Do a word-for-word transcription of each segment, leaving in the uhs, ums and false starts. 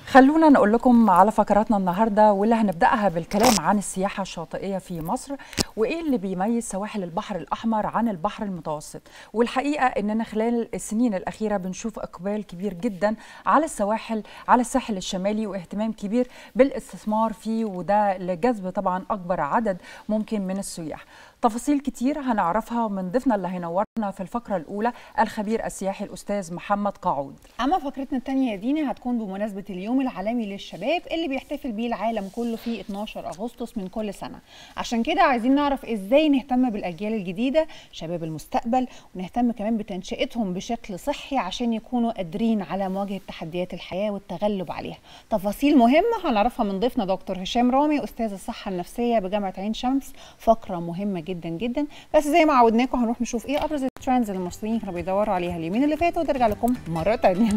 خلونا نقول لكم على فقراتنا النهارده، واللي هنبداها بالكلام عن السياحه الشاطئيه في مصر، وايه اللي بيميز سواحل البحر الاحمر عن البحر المتوسط. والحقيقه اننا خلال السنين الاخيره بنشوف اقبال كبير جدا على السواحل على الساحل الشمالي، واهتمام كبير بالاستثمار فيه، وده لجذب طبعا اكبر عدد ممكن من السياح. تفاصيل كتير هنعرفها من ضيفنا اللي هينورنا في الفقرة الأولى، الخبير السياحي الأستاذ محمد قاعود. أما فقرتنا الثانية يا دينا هتكون بمناسبة اليوم العالمي للشباب اللي بيحتفل بيه العالم كله في اتناشر أغسطس من كل سنة. عشان كده عايزين نعرف إزاي نهتم بالأجيال الجديدة شباب المستقبل، ونهتم كمان بتنشئتهم بشكل صحي عشان يكونوا قادرين على مواجهة تحديات الحياة والتغلب عليها. تفاصيل مهمة هنعرفها من ضيفنا دكتور هشام رامي أستاذ الصحة النفسية بجامعة عين شمس. فقرة مهمة جدا جدا، بس زي ما عودناكم هنروح نشوف ايه ابرز الترندز اللي المصريين كانوا بيدوروا عليها اليومين اللي فاتوا، وترجع لكم مره تانيه.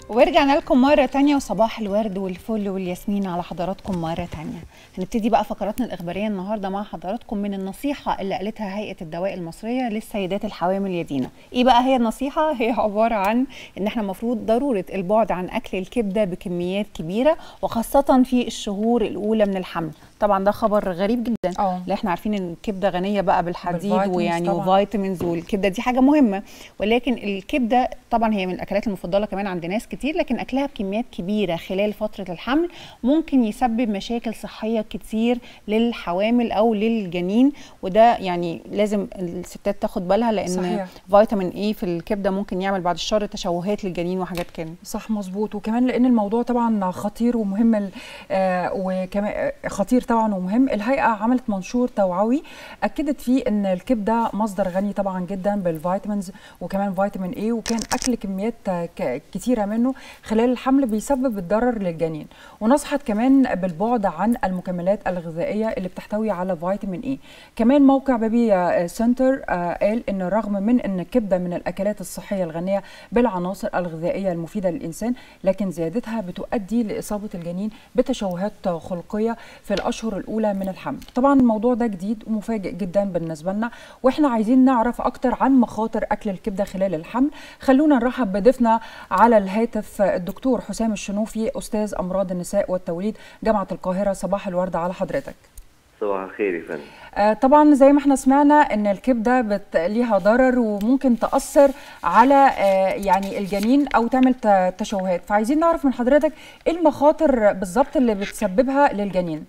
ورجعنا لكم مرة تانية، وصباح الورد والفل والياسمين على حضراتكم مرة تانية. هنبتدي بقى فقراتنا الإخبارية النهاردة مع حضراتكم من النصيحة اللي قالتها هيئة الدواء المصرية للسيدات الحوامل يا دينا. إيه بقى هي النصيحة؟ هي عبارة عن إن إحنا المفروض ضرورة البعد عن أكل الكبدة بكميات كبيرة، وخاصة في الشهور الأولى من الحمل. طبعا ده خبر غريب جدا، اه لا احنا عارفين ان الكبده غنيه بقى بالحديد ويعني طبعاً. وفيتامينز، والكبده دي حاجه مهمه، ولكن الكبده طبعا هي من الاكلات المفضله كمان عند ناس كتير، لكن اكلها بكميات كبيره خلال فتره الحمل ممكن يسبب مشاكل صحيه كتير للحوامل او للجنين، وده يعني لازم الستات تاخد بالها، لان صحيح. فيتامين اي في الكبده ممكن يعمل بعد الشر تشوهات للجنين وحاجات كده. صح مظبوط. وكمان لان الموضوع طبعا خطير ومهم، آه وكمان خطير طبعا ومهم. الهيئه عملت منشور توعوي اكدت فيه ان الكبده مصدر غني طبعا جدا بالفيتامينز وكمان فيتامين اي، وكان اكل كميات كتيره منه خلال الحمل بيسبب الضرر للجنين. ونصحت كمان بالبعد عن المكملات الغذائيه اللي بتحتوي على فيتامين اي. كمان موقع بيبي سنتر قال ان رغم من ان الكبده من الاكلات الصحيه الغنيه بالعناصر الغذائيه المفيده للانسان، لكن زيادتها بتؤدي لاصابه الجنين بتشوهات خلقيه في الاشهر الاولى من الحمل. طبعا الموضوع ده جديد ومفاجئ جدا بالنسبه لنا، واحنا عايزين نعرف اكتر عن مخاطر اكل الكبده خلال الحمل. خلونا نرحب بضيفنا على الهاتف الدكتور حسام الشنوفي، استاذ امراض النساء والتوليد جامعه القاهره. صباح الورد على حضرتك. صباح الخير يا فندم. آه طبعا زي ما احنا سمعنا ان الكبده بت... ليها ضرر وممكن تاثر على آه يعني الجنين او تعمل تشوهات، فعايزين نعرف من حضرتك ايه المخاطر بالظبط اللي بتسببها للجنين.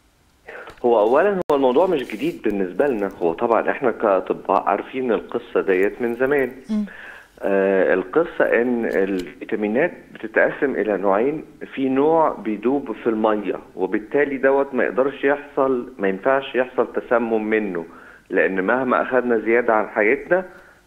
هو اولا هو الموضوع مش جديد بالنسبه لنا، هو طبعا احنا كاطباء عارفين القصه ديت من زمان. م. آه القصه ان الفيتامينات بتتقسم الى نوعين، في نوع بيدوب في الميه وبالتالي دوت ما يقدرش يحصل ما ينفعش يحصل تسمم منه، لان مهما اخذنا زياده عن حاجتنا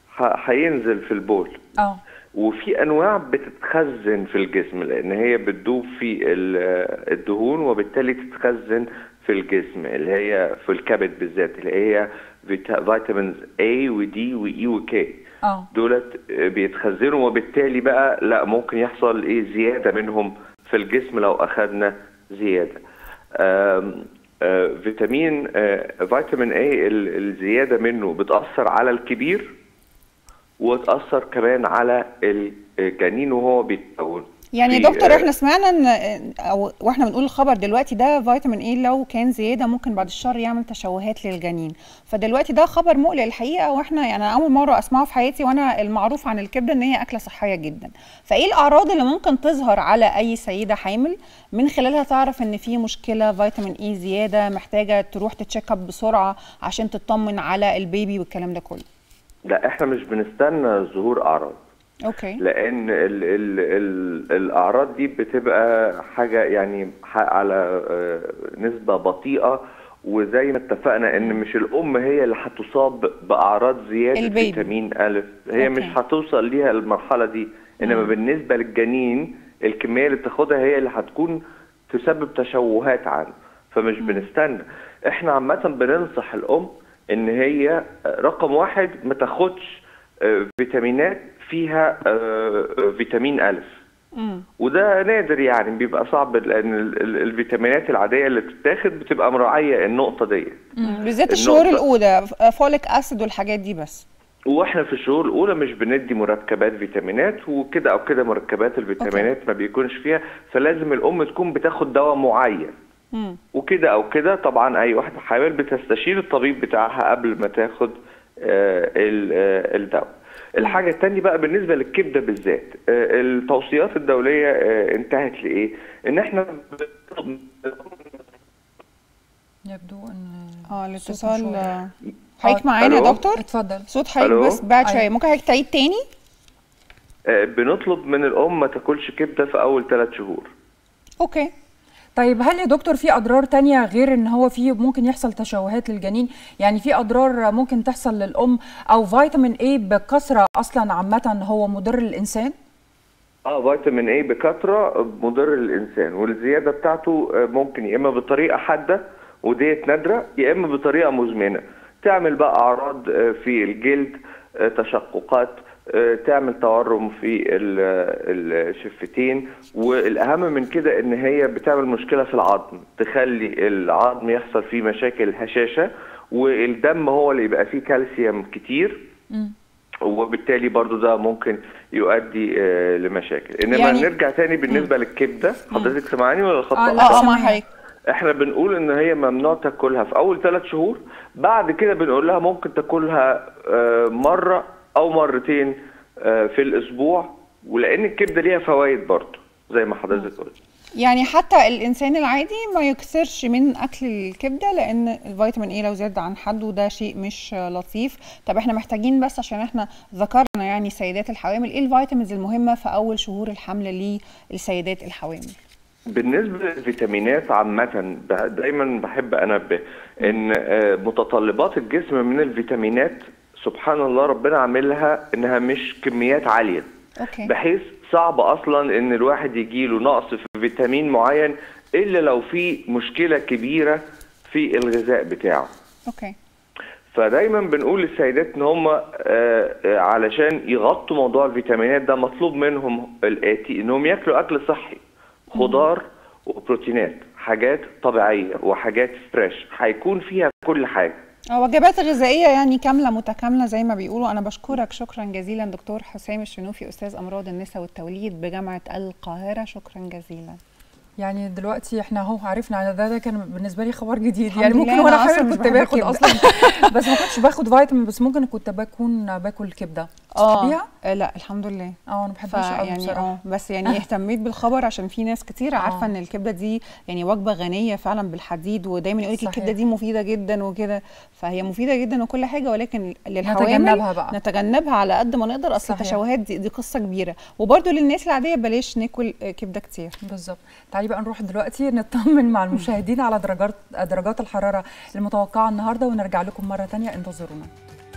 هينزل في البول. اه وفي انواع بتتخزن في الجسم لان هي بتدوب في الدهون وبالتالي تتخزن في الجسم، اللي هي في الكبد بالذات، اللي هي فيتامينز A ودي وإي وكي. اه دولت بيتخزنوا وبالتالي بقى لا ممكن يحصل ايه زياده منهم في الجسم لو اخذنا زياده. آم آم فيتامين آم فيتامين A الزياده منه بتاثر على الكبير وتاثر كمان على الجنين وهو بيتكون. يعني يا دكتور احنا سمعنا ان او واحنا بنقول الخبر دلوقتي ده فيتامين اي لو كان زياده ممكن بعد الشر يعمل تشوهات للجنين، فدلوقتي ده خبر مقلق الحقيقه، واحنا يعني اول مره اسمعه في حياتي، وانا المعروف عن الكبده ان هي اكله صحيه جدا. فايه الاعراض اللي ممكن تظهر على اي سيده حامل من خلالها تعرف ان في مشكله فيتامين اي زياده محتاجه تروح تتشيك اب بسرعه عشان تطمن على البيبي والكلام ده كله؟ لا احنا مش بنستنى ظهور اعراض. اوكي. لان ال ال ال الاعراض دي بتبقى حاجه يعني على نسبه بطيئه، وزي ما اتفقنا ان مش الام هي اللي هتصاب باعراض زياده البيبي. فيتامين الف، هي أوكي. مش هتوصل ليها المرحله دي، انما مم. بالنسبه للجنين الكميه اللي بتاخدها هي اللي هتكون تسبب تشوهات عنه، فمش مم. بنستنى. احنا عامه بننصح الام ان هي رقم واحد ما تاخدش فيتامينات فيها فيتامين ألف. مم. وده نادر يعني بيبقى صعب لأن الفيتامينات العادية اللي بتتاخد بتبقى مراعية النقطة دي بالذات الشهور الأولى، فوليك أسيد والحاجات دي بس. واحنا في الشهور الأولى مش بندي مركبات فيتامينات، وكده أو كده مركبات الفيتامينات أوكي. ما بيكونش فيها، فلازم الأم تكون بتاخد دواء معين. مم. وكده أو كده طبعا أي واحدة حامل بتستشير الطبيب بتاعها قبل ما تاخد آه الدواء. الحاجة الثانية بقى بالنسبة للكبدة بالذات، التوصيات الدولية انتهت لإيه؟ إن إحنا يبدو إن اه الاتصال حضرتك معانا يا دكتور؟ اتفضل. صوت حضرتك بس بعد شوية، ممكن حضرتك تعيد تاني؟ بنطلب من الأم ما تاكلش كبدة في أول ثلاث شهور. أوكي. طيب هل يا دكتور في اضرار تانية غير ان هو في ممكن يحصل تشوهات للجنين؟ يعني في اضرار ممكن تحصل للام، او فيتامين اي بكثره اصلا عامه هو مضر للانسان؟ اه فيتامين اي بكثره مضر للانسان، والزياده بتاعته ممكن يا اما بطريقه حاده وديت نادره، يا اما بطريقه مزمنه تعمل بقى اعراض في الجلد، تشققات تعمل تورم في الشفتين، والاهم من كده ان هي بتعمل مشكله في العظم، تخلي العظم يحصل فيه مشاكل هشاشه، والدم هو اللي يبقى فيه كالسيوم كتير، م. وبالتالي برضو ده ممكن يؤدي لمشاكل. انما يعني نرجع تاني بالنسبه م. للكبده، حضرتك سمعاني ولا الخط؟ اه اه معاك. احنا بنقول ان هي ممنوع تاكلها في اول ثلاث شهور، بعد كده بنقول لها ممكن تاكلها مره او مرتين في الاسبوع، ولان الكبده ليها فوائد برضه زي ما حضرتك قلت. يعني حتى الانسان العادي ما يكثرش من اكل الكبده، لان الفيتامين اي لو زاد عن حده ده شيء مش لطيف. طب احنا محتاجين بس عشان احنا ذكرنا يعني سيدات الحوامل، ايه الفيتامينز المهمه في اول شهور الحمل للسيدات الحوامل؟ بالنسبه للفيتامينات عامه دايما بحب انبه ان متطلبات الجسم من الفيتامينات سبحان الله ربنا عاملها انها مش كميات عاليه، أوكي. بحيث صعب اصلا ان الواحد يجيله نقص في فيتامين معين الا لو في مشكله كبيره في الغذاء بتاعه. اوكي. فدايما بنقول للسيدات ان هم علشان يغطوا موضوع الفيتامينات ده مطلوب منهم الاتي، انهم ياكلوا اكل صحي، خضار وبروتينات، حاجات طبيعيه وحاجات فريش هيكون فيها كل حاجه. وجبات غذائيه يعني كامله متكامله زي ما بيقولوا. انا بشكرك شكرا جزيلا دكتور حسام الشنوفي، استاذ امراض النساء والتوليد بجامعه القاهره، شكرا جزيلا. يعني دلوقتي احنا اهو عرفنا ده, ده كان بالنسبه لي خبر جديد، يعني ممكن وانا حامل كنت باخد اصلا بس ما كنتش باخد فيتامين، بس ممكن كنت بكون باكل كبده. اه لا الحمد لله. اه انا بحبها قوي يعني اه بس يعني اهتميت بالخبر عشان في ناس كتير عارفه ان الكبده دي يعني وجبه غنيه فعلا بالحديد، ودايما يقول لك الكبده دي مفيده جدا وكده، فهي مفيده جدا وكل حاجه، ولكن للحوامل نتجنبها بقى، نتجنبها على قد ما نقدر. اصل التشوهات دي, دي قصه كبيره، وبرده للناس العاديه بلاش ناكل كبده كتير. بالظبط. تعالي بقى نروح دلوقتي نطمن مع المشاهدين على درجات درجات الحراره المتوقعه النهارده، ونرجع لكم مره ثانيه، انتظرونا.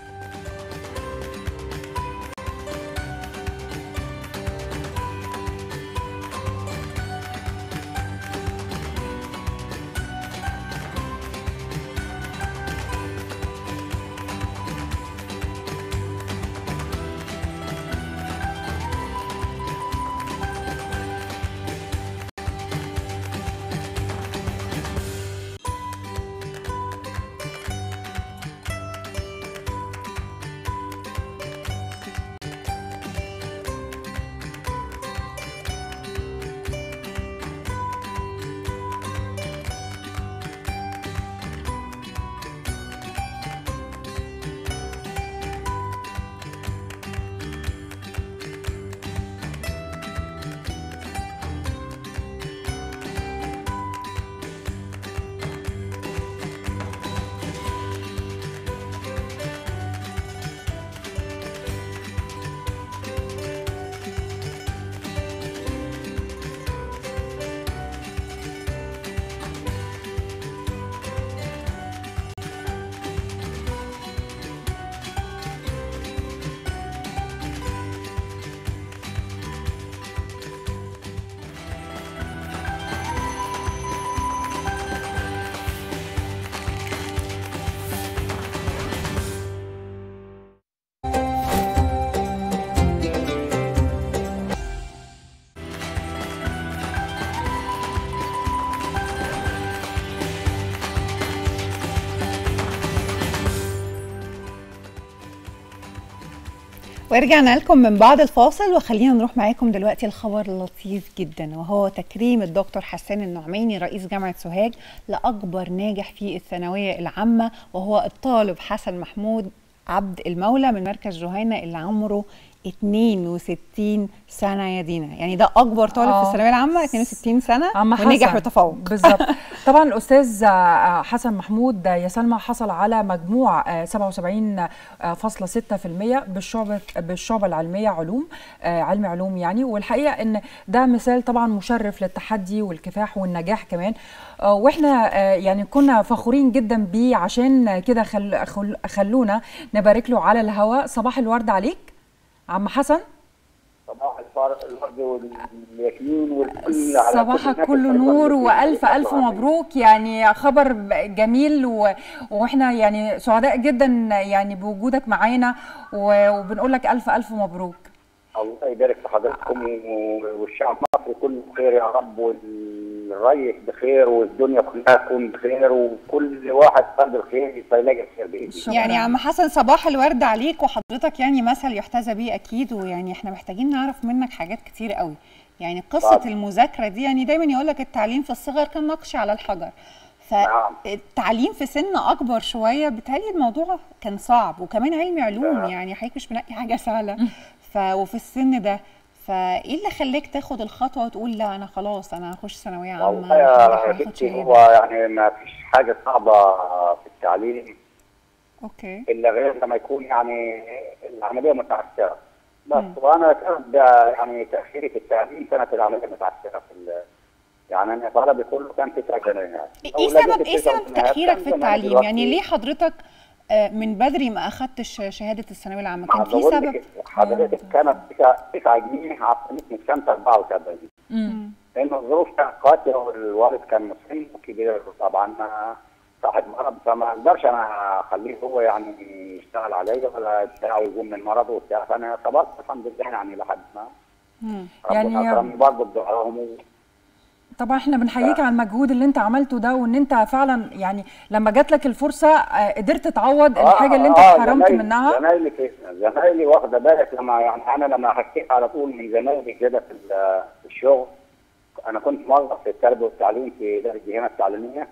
ورجعنا لكم من بعد الفاصل، وخلينا نروح معاكم دلوقتي الخبر اللطيف جدا، وهو تكريم الدكتور حسان النعماني رئيس جامعة سوهاج لأكبر ناجح في الثانوية العامة، وهو الطالب حسن محمود عبد المولى من مركز جهينة اللي عمره اتنين وستين سنة يا دينا. يعني ده أكبر طالب أوه. في الثانوية العامة اتنين وستين سنة ونجح بتفوق. بالظبط. طبعا الأستاذ حسن محمود يا سلمى حصل على مجموع سبعة وسبعين فاصلة ستة بالمية بالشعبة بالشعبة العلمية علوم علم علوم يعني، والحقيقة إن ده مثال طبعا مشرف للتحدي والكفاح والنجاح كمان، واحنا يعني كنا فخورين جدا بيه. عشان كده خل خلونا نبارك له على الهواء. صباح الورد عليك عم حسن. صباح الورد والياسمين والكل على صباحك كله نور والف الف مبروك، يعني خبر جميل و... واحنا يعني سعداء جدا يعني بوجودك معانا، وبنقول لك الف الف مبروك. الله يبارك في حضراتكم والشعب المصري كله بخير يا رب، والريس بخير والدنيا كلها تكون بخير، وكل واحد قلب الخير يلاقي الخير باذن. يعني يا عم حسن صباح الورد عليك، وحضرتك يعني مثل يحتذى بيه اكيد، ويعني احنا محتاجين نعرف منك حاجات كتير قوي. يعني قصه طبعا. المذاكره دي يعني دايما يقول لك التعليم في الصغر كان نقش على الحجر، فالتعليم في سن اكبر شويه بتهيألي الموضوع كان صعب، وكمان علمي علوم يعني حضرتك مش بنقي حاجه سهله. ف وفي السن ده فايه اللي خلاك تاخد الخطوه وتقول لا انا خلاص انا هخش ثانويه عامه؟ والله يا بنتي هو يعني ما فيش حاجه صعبه في التعليم اوكي الا غير لما يكون يعني العمليه متعثره بس. وانا كانت يعني تاخيري في التعليم كانت العمليه متعثره في يعني انا طلبي كله كان تسع جنيهات. ايه سبب ايه سبب تاخيرك في التعليم؟ يعني ليه حضرتك من بدري ما اخدتش شهاده الثانويه العامه؟ كان في سبب؟ حضرتك كانت تسعة جنيه عطتني سنه أربعة وسبعين امم لان الظروف كانت قاسيه والوالد كان مسن كبير طبعا صاحب مرض، فما اقدرش انا اخليه هو يعني يشتغل عليا ولا بتاع ويقوم من مرضه وبتاع، فانا صبرت الحمد لله يعني لحد ما امم يعني اكرمني برضه بدعائهم. طبعا احنا بنحييك على المجهود اللي انت عملته ده، وان انت فعلا يعني لما جات لك الفرصه قدرت تعوض آه الحاجه اللي انت اتحرمت آه منها. زمايلي زمايلي واخده بالك لما يعني انا لما حكيت على طول من زمايلي كده في الشغل، انا كنت موظف في التربيه والتعليم في اداره الجهه التعليميه.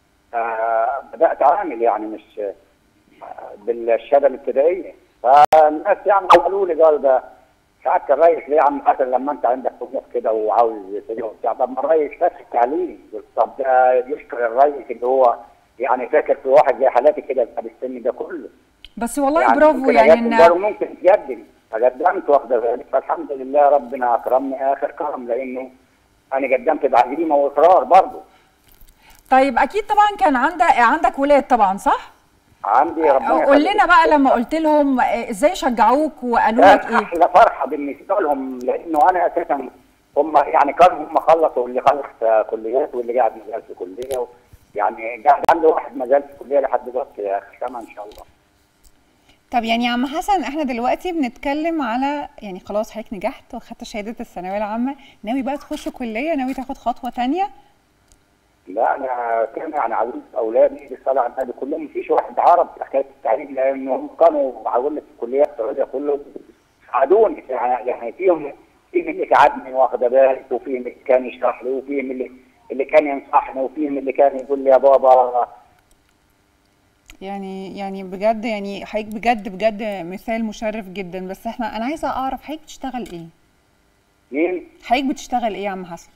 آه بدات اعمل يعني مش بالشهاده الابتدائيه، فالناس يعني قالوا لي قال ده ساعات الريس ليه يا عم حسن لما انت عندك طموح كده وعاوز كده وبتاع؟ طب ما الريس فاكر التعليم، طب ده يشكر الريس اللي هو يعني فاكر في واحد زي حالاتي كده بالسن ده كله. بس والله يعني برافو يعني ان ممكن تقدم، فقدمت واخده بالك، فالحمد لله ربنا اكرمني اخر كرم لانه انا قدمت بعزيمه واصرار برضه. طيب اكيد طبعا كان عندك عندك ولاد طبعا صح؟ عندي ربنا. قول لنا بقى لما قلت لهم ازاي شجعوك وقالوا لك ايه؟ احلى فرحه بالنسبه لهم لانه انا اساسا هم يعني كانوا هم خلصوا، اللي خلص كليات واللي قاعد مازال في كليه، يعني قاعد عنده واحد مازال في كليه لحد دلوقتي يا اخي سما ان شاء الله. طب يعني يا عم حسن احنا دلوقتي بنتكلم على يعني خلاص حضرتك نجحت واخدت شهاده الثانويه العامه، ناوي بقى تخش كليه؟ ناوي تاخد خطوه ثانيه؟ لا انا كان يعني عاوز اولادي بالصلاه على النبي كلهم مفيش واحد عرب في حكايه التعليم، لانهم كانوا عاوزين في الكليات السعوديه كله ساعدوني يعني فيهم فيهم اللي ساعدني واخده بالك، وفيهم اللي كان يشرح لي، وفيهم اللي اللي كان ينصحني، وفيهم اللي كان يقول لي يا بابا. يعني يعني بجد يعني حضرتك بجد بجد مثال مشرف جدا. بس احنا انا عايزه اعرف حضرتك بتشتغل ايه؟ مين؟ حضرتك بتشتغل ايه يا عم حسن؟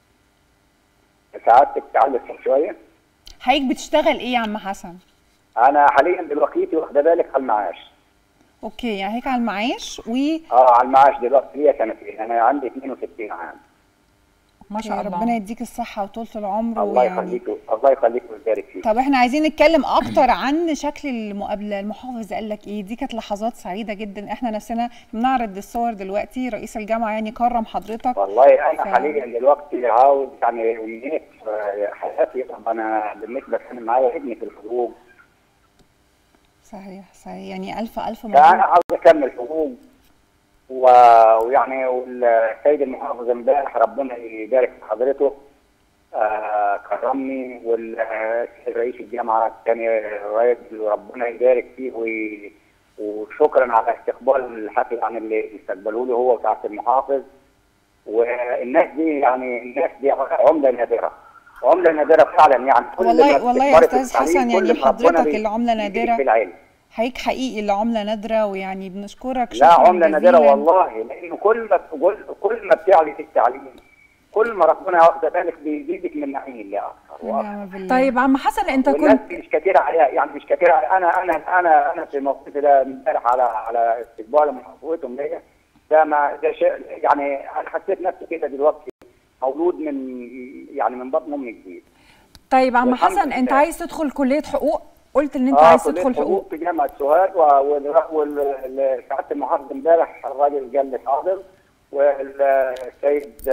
سعادتك تعلق شويه. حضرتك بتشتغل ايه يا عم حسن؟ انا حاليا دلوقتي واخده بالك على المعاش. اوكي يعني هيك على المعاش و اه على المعاش دلوقتي ليا سنتين، انا عندي اثنين وستين عام. ما شاء الله ربنا يديك الصحه وطولة العمر. الله يخليك الله يخليك ويبارك فيك. طب احنا عايزين نتكلم اكتر عن شكل المقابله، المحافظ قال لك ايه؟ دي كانت لحظات سعيده جدا، احنا نفسنا بنعرض الصور دلوقتي، رئيس الجامعه يعني كرم حضرتك. والله انا ف... حاليا دلوقتي عاوز يعني امنيه حياتي، طب انا بالنسبه كان معايا ابني في الحقوق. صحيح صحيح يعني الف الف مبروك. انا عاوز اكمل حقوق ويعني والسيد المحافظ امبارح ربنا يبارك في حضرته آه كرمني، والرئيس الجامعه الثاني الرئيس ربنا يبارك فيه، وشكرا على استقبال الحفل يعني اللي استقبلوه له هو وسعاده المحافظ. والناس دي يعني الناس دي عمله نادره، عمله نادره فعلا يعني. والله والله يا استاذ حسن يعني حضرتك اللي عمله نادره حقيقي حقيقي اللي عمله نادره، ويعني بنشكرك شكرا. لا عمله نادره والله، لانه كل ما كل ما بتعلي في التعليم كل ما ربنا واخده بالك بيزيدك من نعيم الله اكثر. طيب عم حسن انت كنت مش كتير عليها يعني مش كتير عليها. انا انا انا انا في موقفي ده امبارح على على استقبال محافظتهم ليا، ده ما ده شيء يعني انا حسيت نفسي كده دلوقتي مولود من يعني من بطن امي جديد. طيب عم حسن انت عايز تدخل كليه حقوق؟ قلت ان انت آه عايز تدخل حقوق في جامعه سوهاج، وسعاده المحافظ امبارح الراجل قال لي حاضر والسيد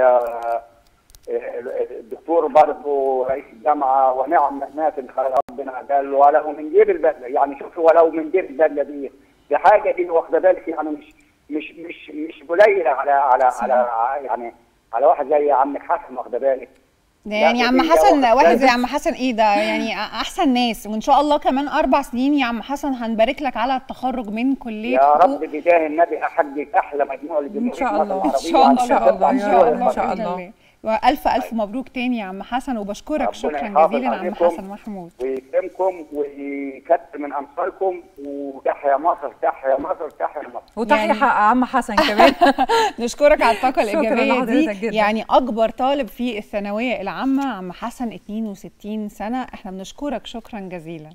الدكتور برضه رئيس الجامعه، ونعم الناس اللي خلق ربنا قال ولو من جيب البدله، يعني شوفوا ولو من جيب البدله دي دي حاجه دي واخده بالك، يعني مش مش مش مش قليله على على على يعني على واحد زي عمك حسن، واخده بالك. يعني عم حسن واحد زي عم حسن ايه ده، يعني احسن ناس، وان شاء الله كمان اربع سنين يا عم حسن هنبارك لك على التخرج من كليه يا رب بجاه النبي احقق احلى مجموع لجمهوريه ان شاء الله. ان شاء الله ان شاء الله ان شاء الله ان شاء الله. والف الف مبروك تاني يا عم حسن، وبشكرك شكرا جزيلا عم حسن محمود، ويكرمكم ويكتر من امثالكم، وتحيا مصر تحيا مصر تحيا مصر، وتحيا يعني عم حسن كمان. نشكرك على الطاقه الايجابيه دي. يعني اكبر طالب في الثانويه العامه عم حسن اتنين وستين سنه، احنا بنشكرك شكرا جزيلا.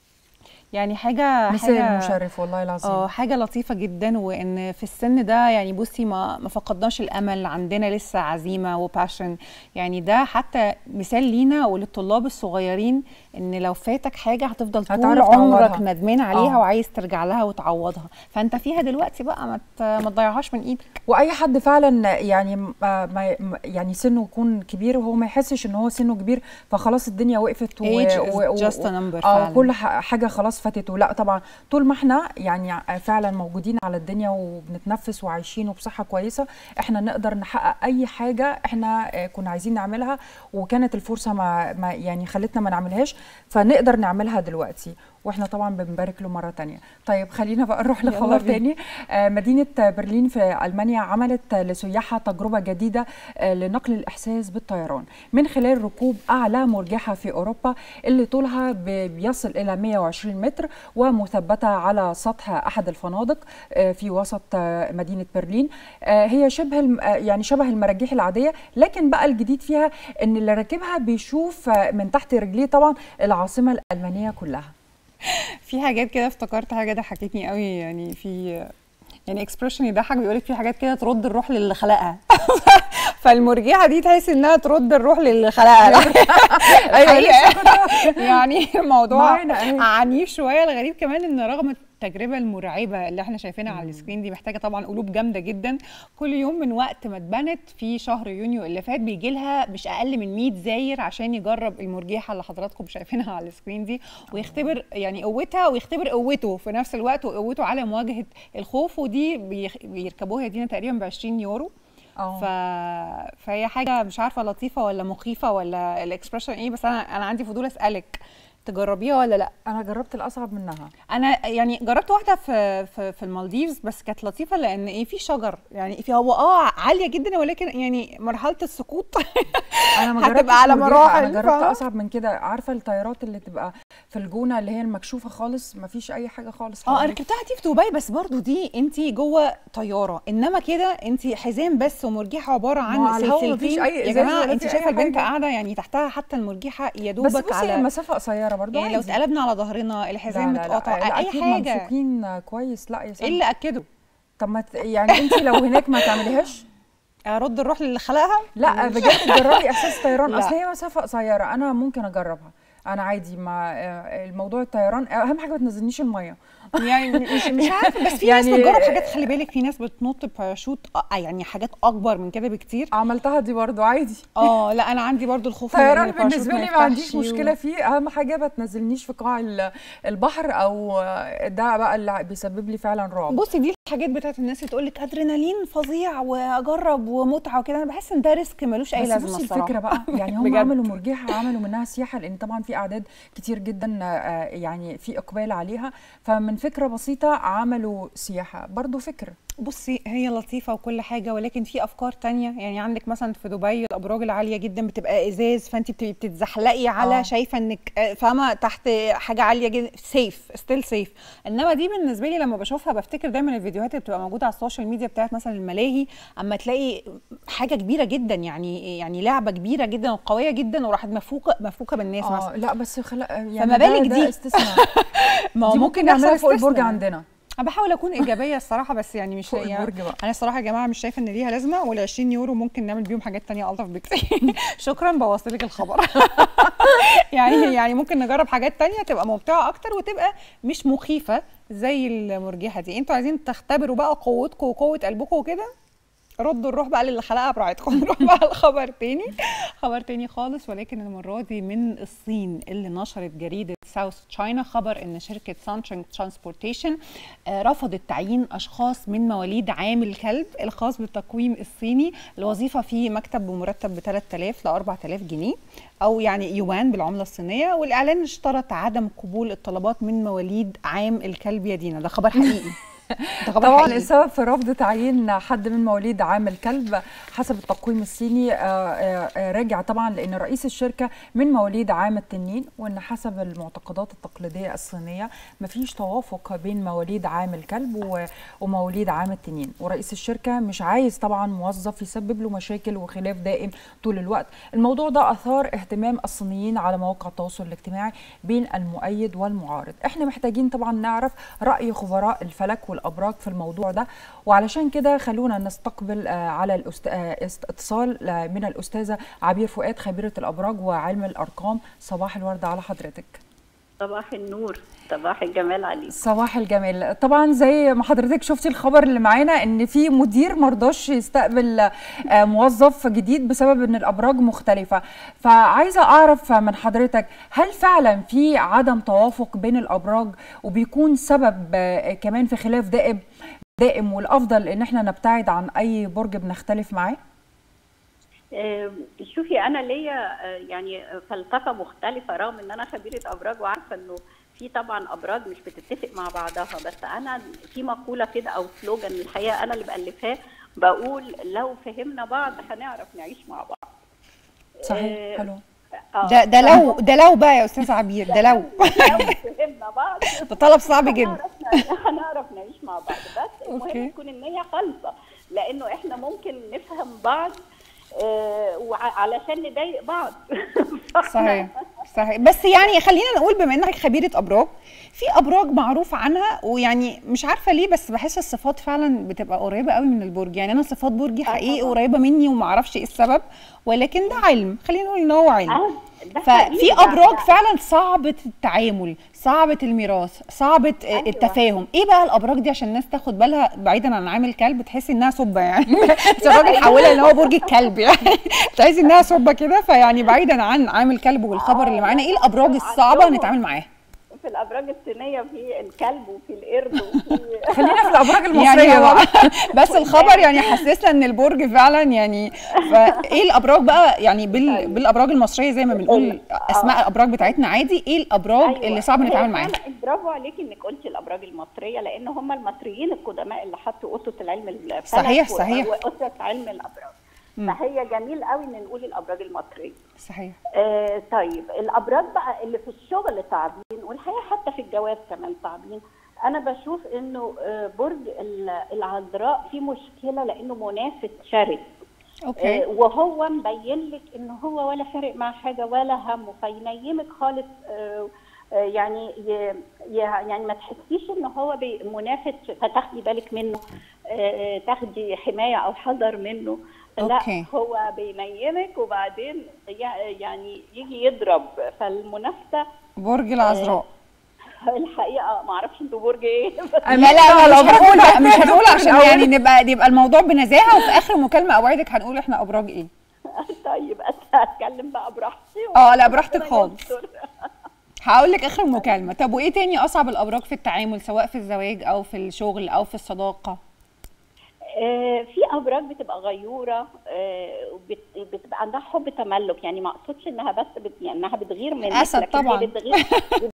يعني حاجه مثال حاجه مشرف والله العظيم. اه حاجه لطيفه جدا، وان في السن ده يعني بصي ما ما فقدناش الامل، عندنا لسه عزيمه وباشن. يعني ده حتى مثال لينا وللطلاب الصغيرين، ان لو فاتك حاجه هتفضل طول عمرك ندمان عليها، آه. وعايز ترجع لها وتعوضها، فانت فيها دلوقتي بقى ما ما تضيعهاش من ايدك. واي حد فعلا يعني ما يعني سنه يكون كبير وهو ما يحسش ان هو سنه كبير فخلاص الدنيا وقفت و, و... just a number اه كل حاجه خلاص فاتته. لا طبعا طول ما احنا يعني فعلا موجودين على الدنيا وبنتنفس وعايشين وبصحه كويسه، احنا نقدر نحقق اي حاجه احنا كنا عايزين نعملها، وكانت الفرصه ما, ما يعني خلتنا ما نعملهاش، فنقدر نعملها دلوقتي، واحنا طبعا بنبارك له مره ثانيه. طيب خلينا بقى نروح لخبر ثاني. آه مدينه برلين في المانيا عملت لسياحها تجربه جديده آه لنقل الاحساس بالطيران من خلال ركوب اعلى مرجحه في اوروبا، اللي طولها بيصل الى مئة وعشرين متر، ومثبته على سطح احد الفنادق آه في وسط آه مدينه برلين. آه هي شبه يعني شبه المراجيح العاديه، لكن بقى الجديد فيها ان اللي راكبها بيشوف آه من تحت رجليه طبعا العاصمه الالمانيه كلها. في حاجات كده افتكرت حاجه ضحكتني قوي، يعني في يعني اكسبريشن يضحك، بيقول لك في حاجات كده ترد الروح للي خلقها. فالمرجحه دي تحس انها ترد الروح للي خلقها. ايوه يعني الموضوع عنيف شويه. الغريب كمان ان رغم التجربه المرعبه اللي احنا شايفينها على السكرين دي، محتاجه طبعا قلوب جامده جدا. كل يوم من وقت ما اتبنت في شهر يونيو اللي فات بيجي لها مش اقل من مئة زاير عشان يجرب المرجحه اللي حضراتكم شايفينها على السكرين دي، ويختبر يعني قوتها ويختبر قوته في نفس الوقت، وقوته على مواجهه الخوف. ودي بيركبوها دينا تقريبا ب عشرين يورو. ف... فهي حاجه مش عارفه لطيفه ولا مخيفه ولا الاكسبريشن ايه، بس انا انا عندي فضول اسالك تجربيها ولا لا؟ انا جربت الاصعب منها. انا يعني جربت واحده في في, في المالديفز، بس كانت لطيفه لان ايه في شجر، يعني في هو اه عاليه جدا، ولكن يعني مرحله السقوط انا ما هتبقى على مراحل. انا جربت اصعب من كده. عارفه الطيارات اللي تبقى في الجونه اللي هي المكشوفه خالص، ما فيش اي حاجه خالص. اه ركبتها دي في دبي، بس برضو دي انت جوه طياره، انما كده انت حزام بس ومرجحه عباره عن سلسلتين. يا جماعه انت شايفه البنت قاعده يعني تحتها حتى المرجحه يا دوبك على المسافه قصيره برضو، يعني لو اتقلبنا على ظهرنا الحزام متقاطع اي حاجه ممسوكين كويس. لا يا سلام، ايه اللي اكده؟ طب ما يعني انت لو هناك ما تعمليهاش؟ ارد الروح للي خلقها؟ لا بجد جربي احساس الطيران، اصل هي مسافه قصيره، انا ممكن اجربها، انا عادي. ما الموضوع الطيران اهم حاجه ما تنزلنيش الميه. يعني مش مش عارفه، بس في يعني ناس بتجرب حاجات. خلي بالك في ناس بتنط باراشوت يعني حاجات اكبر من كده بكتير. عملتها دي برضو عادي. اه لا انا عندي برضو الخوف. الطيران بالنسبه لي ما عنديش مشكله و... فيه، اهم حاجه ما تنزلنيش في قاع البحر، او ده بقى اللي بيسبب لي فعلا رعب. بصي دي الحاجات بتاعت الناس اللي تقول لك ادرينالين فظيع واجرب ومتعه وكده، انا بحس ان ده ريسك ملوش اي لازمه الصراحه. الفكره بقى يعني هم عملوا مرجحه، عملوا منها سياحه، لان طبعا في اعداد كتير جدا يعني في اقبال عليها، فمن فكره بسيطه عملوا سياحه. برضو فكره. بصي هي لطيفه وكل حاجه، ولكن في افكار تانية. يعني عندك مثلا في دبي الابراج العاليه جدا بتبقى ازاز، فانت بتبقي بتتزحلقي على آه. شايفه انك فاهمه تحت حاجه عاليه جدا، سيف ستيل سيف. انما دي بالنسبه لي لما بشوفها بفتكر دايما الفيديوهات اللي بتبقى موجوده على السوشيال ميديا بتاعت مثلا الملاهي، اما تلاقي حاجه كبيره جدا، يعني يعني لعبه كبيره جدا وقويه جدا وراحت مفوكه مفوكه بالناس آه مثلا. لا بس خلا يعني فما بالك دي استثناء. ما دي ممكن نعملها فوق البرج عندنا. انا بحاول اكون ايجابيه الصراحه، بس يعني مش يعني انا الصراحه يا جماعه مش شايفه ان ليها لازمه، وال عشرين يورو ممكن نعمل بيهم حاجات ثانيه الطف بكتير. شكرا بوصلك الخبر. يعني يعني ممكن نجرب حاجات ثانيه تبقى ممتعه اكتر وتبقى مش مخيفه زي المرجحه دي. انتوا عايزين تختبروا بقى قوتكم وقوه قلبكم وكده، ردوا نروح بقى للي خلقها براحتكم. نروح بقى لخبر تاني، خبر تاني خالص، ولكن المره دي من الصين اللي نشرت جريده ساوث تشاينا خبر ان شركه سانشينج ترانسبورتيشن رفضت تعيين اشخاص من مواليد عام الكلب الخاص بالتقويم الصيني الوظيفه في مكتب بمرتب ب ثلاثة آلاف ل أربعة آلاف جنيه او يعني يوان بالعمله الصينيه، والاعلان اشترط عدم قبول الطلبات من مواليد عام الكلب يا دينا. ده خبر حقيقي. طبعا السبب في رفض تعيين حد من مواليد عام الكلب حسب التقويم الصيني راجع طبعا لان رئيس الشركه من مواليد عام التنين، وان حسب المعتقدات التقليديه الصينيه مفيش توافق بين مواليد عام الكلب ومواليد عام التنين، ورئيس الشركه مش عايز طبعا موظف يسبب له مشاكل وخلاف دائم طول الوقت. الموضوع ده اثار اهتمام الصينيين على مواقع التواصل الاجتماعي بين المؤيد والمعارض. احنا محتاجين طبعا نعرف راي خبراء الفلك والابراج في الموضوع ده، وعلشان كده خلونا نستقبل على الاتصال من الاستاذه عبير فؤاد خبيره الابراج وعلم الارقام. صباح الورد على حضرتك. صباح النور، صباح الجمال عليك. صباح الجمال. طبعا زي ما حضرتك شفتي الخبر اللي معانا ان في مدير مرضاش يستقبل موظف جديد بسبب ان الابراج مختلفه، فعايزه اعرف من حضرتك هل فعلا في عدم توافق بين الابراج وبيكون سبب كمان في خلاف دائم دائم والافضل ان احنا نبتعد عن اي برج بنختلف معاه؟ شوفي انا ليا يعني فلسفه مختلفه، رغم ان انا خبيره ابراج وعارفه انه في طبعا ابراج مش بتتفق مع بعضها، بس انا في مقوله كده او سلوجان الحقيقه انا اللي بالفاه، بقول لو فهمنا بعض هنعرف نعيش مع بعض. صحيح. حلو. ده ده لو ده لو بقى يا استاذه عبير، ده لو لو فهمنا بعض ده طلب صعب جدا. هنعرف نعيش مع بعض، بس المهم تكون النيه خالصه، لانه احنا ممكن نفهم بعض آه وعلشان نضايق بعض. صحيح صحيح. بس يعني خلينا نقول بما انك خبيره ابراج، في ابراج معروف عنها ويعني مش عارفه ليه بس بحس الصفات فعلا بتبقى قريبه قوي من البرج. يعني انا صفات برجي حقيقي قريبه مني وما اعرفش ايه السبب، ولكن ده علم، خلينا نقول ان هو علم. ففي ابراج فعلا صعبه التعامل، صعبه الميراث، صعبه أيوة. التفاهم. ايه بقى الابراج دي عشان الناس تاخد بالها بعيدا عن عامل كلب تحسي انها سبه يعني الراجل حولها ان هو برج الكلب يعني تحسي انها سبه كده. فيعني بعيدا عن عامل كلب والخبر اللي معانا، ايه الابراج الصعبه نتعامل معاها؟ في الابراج الصينيه في الكلب وفي القرد وفي خلينا في الابراج المصريه يعني بقى. بس الخبر يعني حسسنا ان البرج فعلا يعني. فايه الابراج بقى يعني بال... بالابراج المصريه زي ما بنقول اسماء الابراج بتاعتنا عادي، ايه الابراج أيوة. اللي صعب نتعامل معاها؟ برافو عليكي انك قلتي الابراج المصريه، لان هم المصريين القدماء اللي حطوا اسس العلم الفلك صحيح صحيح واسس علم الابراج. فهي جميل قوي ان نقول الابراج المصريه. صحيح. آه طيب الابراج بقى اللي في الشغل صعبين، والحقيقه حتى في الجواز كمان صعبين. انا بشوف انه آه برج العذراء فيه مشكله لانه منافس شرس. اوكي. آه وهو مبين لك ان هو ولا فارق مع حاجه ولا همه، فينيمك خالص. آه يعني يعني ما تحسيش ان هو منافس فتاخدي بالك منه، آه تاخدي حمايه او حذر منه. أوكي. لا هو بينيمك وبعدين يعني يجي يضرب. فالمنافسه برج العذراء آه الحقيقه ما اعرفش انتوا برج ايه لا لا لا مش هنقول مش هنقول عشان يعني نبقى يبقى الموضوع بنزاهه، وفي اخر مكالمه اوعدك هنقول احنا ابراج ايه. طيب اتكلم بقى براحتي. اه لا براحتك خالص. هقول لك اخر مكالمه. طب وايه تاني اصعب الابراج في التعامل سواء في الزواج او في الشغل او في الصداقه؟ آه في ابراج بتبقى غيوره، آه بتبقى عندها حب تملك، يعني ما اقصدش انها بس بت يعني انها بتغير منك، اسد طبعا بتغير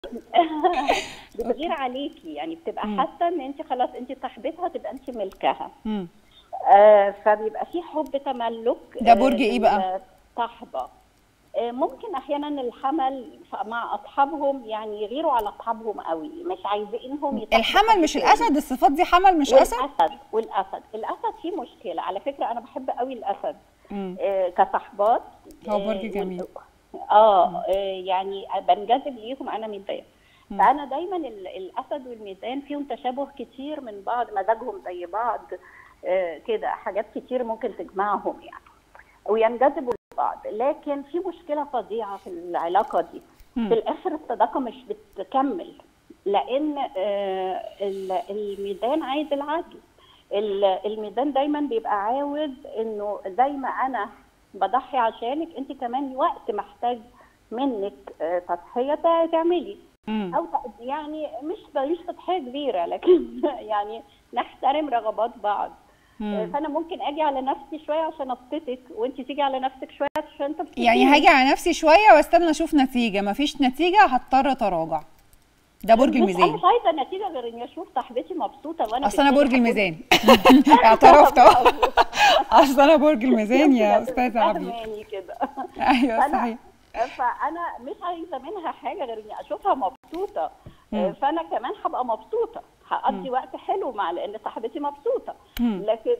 بتغير عليكي، يعني بتبقى حاسه ان انت خلاص انت صاحبتها تبقى انت ملكها. آه فبيبقى في حب تملك. ده برج ايه بقى؟ صاحبه. ممكن احيانا الحمل مع اصحابهم يعني يغيروا على اصحابهم قوي، مش عايزينهم الحمل مش الاسد، الصفات دي حمل مش اسد. والاسد والاسد الاسد فيه مشكله على فكره. انا بحب قوي الاسد آه كصحبات. هو برج جميل. اه يعني بنجذب ليهم انا ميزان. فانا دايما الاسد والميزان فيهم تشابه كتير من بعض، مزاجهم زي بعض آه كده، حاجات كتير ممكن تجمعهم يعني وينجذبوا بعض. لكن في مشكله فظيعه في العلاقه دي. م. في الاخر الصداقه مش بتكمل، لان آه الميزان عايز العدل. الميزان دايما بيبقى عاوز انه زي ما انا بضحي عشانك انت كمان وقت محتاج منك تضحيه تعملي، او يعني مش مش تضحيه كبيره لكن يعني نحترم رغبات بعض. مم. فانا ممكن اجي على نفسي شويه عشان ابسطك، وانت تيجي على نفسك شويه عشان تبسطيني. يعني هاجي على نفسي شويه واستنى اشوف نتيجه، مفيش نتيجه هضطر اتراجع. ده برج الميزان. انا مش عايزه نتيجه غير اني اشوف صاحبتي مبسوطه وانا اصل انا برج الميزان. اعترفت اهو. اصل انا برج الميزان يا استاذه عبير. فاهماني كده. ايوه صحيح. فانا مش عايزه منها حاجه غير اني اشوفها مبسوطه. مم. فانا كمان هبقى مبسوطه، هقضي وقت حلو مع لان صاحبتي مبسوطه. مم. لكن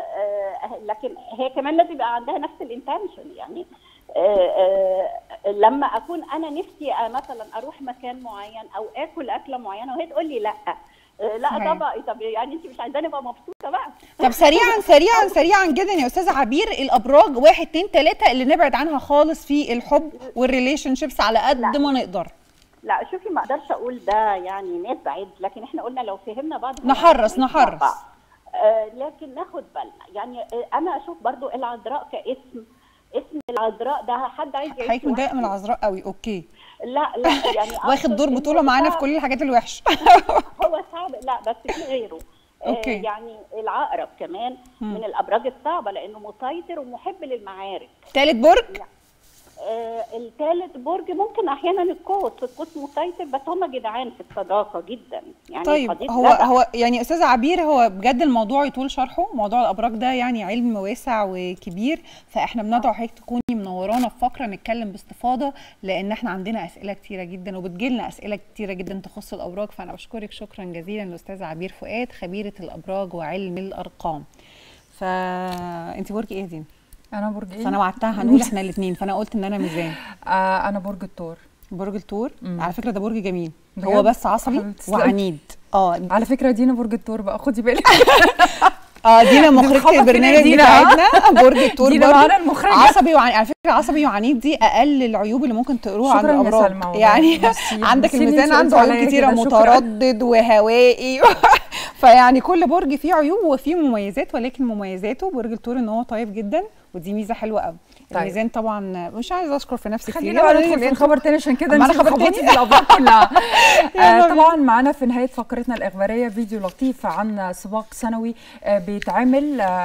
آه لكن هي كمان لازم يبقى عندها نفس الانتنشن. يعني آه آه لما اكون انا نفسي مثلا اروح مكان معين او اكل اكله معينه وهي تقول لي لا آه لا طبعا، طب يعني انت مش عايزاني ابقى مبسوطه بقى. طب سريعا سريعا سريعا جدا يا استاذه عبير، الابراج واحد اتنين تلاته اللي نبعد عنها خالص في الحب والريليشن شيبس على قد لا. ما نقدر. لا شوفي ما اقدرش اقول ده يعني نبعد، لكن احنا قلنا لو فهمنا بعض نحرص نحرص آه لكن ناخد بالنا. يعني آه انا اشوف برضو العذراء كاسم، اسم العذراء ده حد عايز يعيش. حضرتك مضايقه من العذراء قوي. اوكي. لا لا يعني واخد دور بطوله معانا في كل الحاجات الوحشه. هو صعب. لا بس في غيره. أوكي. آه يعني العقرب كمان مم. من الابراج الصعبه لانه مسيطر ومحب للمعارك. ثالث برج؟ لا. آه الثالث برج ممكن احيانا القوس، القوس مسيطر بس هم جدعان في الصداقه جدا. يعني طيب هو جدع. هو يعني استاذه عبير هو بجد الموضوع يطول شرحه، موضوع الابراج ده يعني علم واسع وكبير، فاحنا بندعو حضرتك تكوني منورانا في فقره نتكلم باستفاضه لان احنا عندنا اسئله كتيره جدا وبتجيلنا اسئله كتيره جدا تخص الابراج. فانا بشكرك شكرا جزيلا الاستاذه عبير فؤاد خبيره الابراج وعلم الارقام. فانت برج ايه دي؟ انا برج ايه؟ فانا وعدتها هنقول احنا الاثنين، فانا قلت ان انا ميزان. آه انا برج الثور. برج الثور على فكره ده برج جميل، هو بس عصبي وعنيد. اه على فكره دينا برج الثور بقى، خدي بالك. اه دينا مخرجه البرنامج بتاعتنا. برج الثور دينا معانا المخرجه. عصبي وعنيد، على فكره عصبي وعنيد دي اقل العيوب اللي ممكن تقروها عند الابراج. يعني عندك الميزان عنده عيوب كتيره، متردد وهوائي. فيعني كل برج فيه عيوب وفيه مميزات، ولكن مميزاته برج الثور ان هو طيب جدا ودي ميزه حلوه قوي. طيب. الميزان طبعا مش عايزه اشكر في نفسي كتير. خلينا ندخل في الخبر تاني عشان كده انا خبر تاني الابراج كلها. آه طبعا معانا في نهايه فقرتنا الاخباريه فيديو لطيف عن سباق سنوي آه بيتعمل آه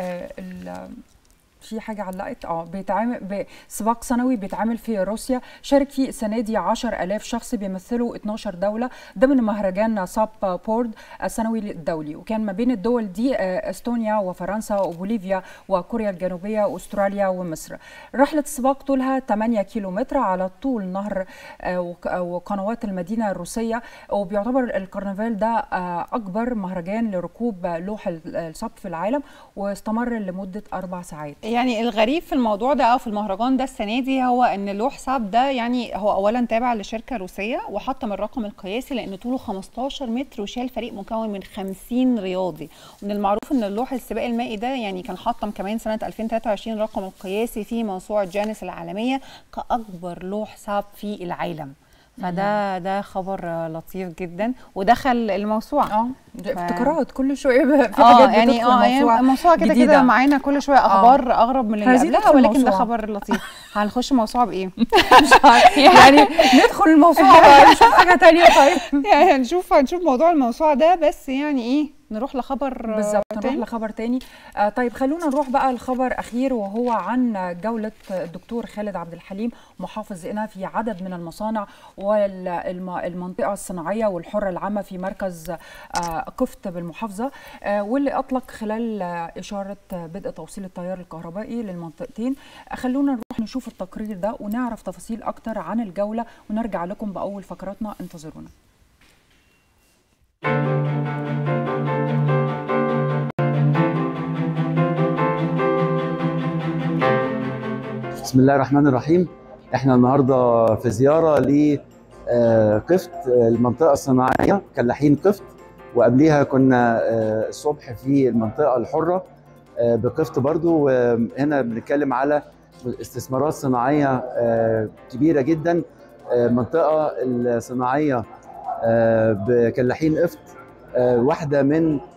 آه في حاجه علقت اه بيتعمل سباق سنوي بيتعمل في روسيا، شارك فيه السنه دي عشرة آلاف شخص بيمثلوا اتناشر دوله ضمن مهرجان ساب بورد السنوي الدولي، وكان ما بين الدول دي استونيا وفرنسا وبوليفيا وكوريا الجنوبيه واستراليا ومصر. رحله السباق طولها ثمانية كيلومتر على طول نهر وقنوات المدينه الروسيه، وبيعتبر الكرنفال ده اكبر مهرجان لركوب لوح السب في العالم واستمر لمده اربع ساعات. يعني الغريب في الموضوع ده او في المهرجان ده السنه دي هو ان لوح ساب ده يعني هو اولا تابع لشركه روسيه وحطم الرقم القياسي لان طوله خمستاشر متر وشال فريق مكون من خمسين رياضي. ومن المعروف ان اللوح السباق المائي ده يعني كان حطم كمان سنه ألفين وتلاتة وعشرين الرقم القياسي في موسوعه جانيس العالميه كاكبر لوح ساب في العالم. فده ده خبر لطيف جدا ودخل الموسوعه. اه ابتكارات كل شويه في اه يعني اه الموسوعه كده كده معانا كل شويه اخبار آه. اغرب من اللي قبلها، ولكن ده خبر لطيف. هنخش موسوعه بايه؟ مش عارف يعني ندخل الموسوعه بقى نشوف حاجه ثانيه. طيب يعني هنشوف هنشوف موضوع الموسوعه ده، بس يعني ايه نروح لخبر بالظبط نروح لخبر تاني. آه طيب خلونا نروح بقى لخبر اخير وهو عن جوله الدكتور خالد عبد الحليم محافظ قنا في عدد من المصانع والمنطقه الصناعيه والحره العامه في مركز آه قفط بالمحافظه، آه واللي اطلق خلال آه اشاره بدء توصيل التيار الكهربائي للمنطقتين. خلونا نروح نشوف التقرير ده ونعرف تفاصيل اكتر عن الجوله ونرجع لكم باول فقراتنا. انتظرونا. بسم الله الرحمن الرحيم. احنا النهارده في زياره لقفط المنطقه الصناعيه كلاحين قفط، وقبليها كنا الصبح في المنطقه الحره بقفط برضو، وهنا بنتكلم على استثمارات صناعيه كبيره جدا. المنطقه الصناعيه بكلاحين قفط واحده من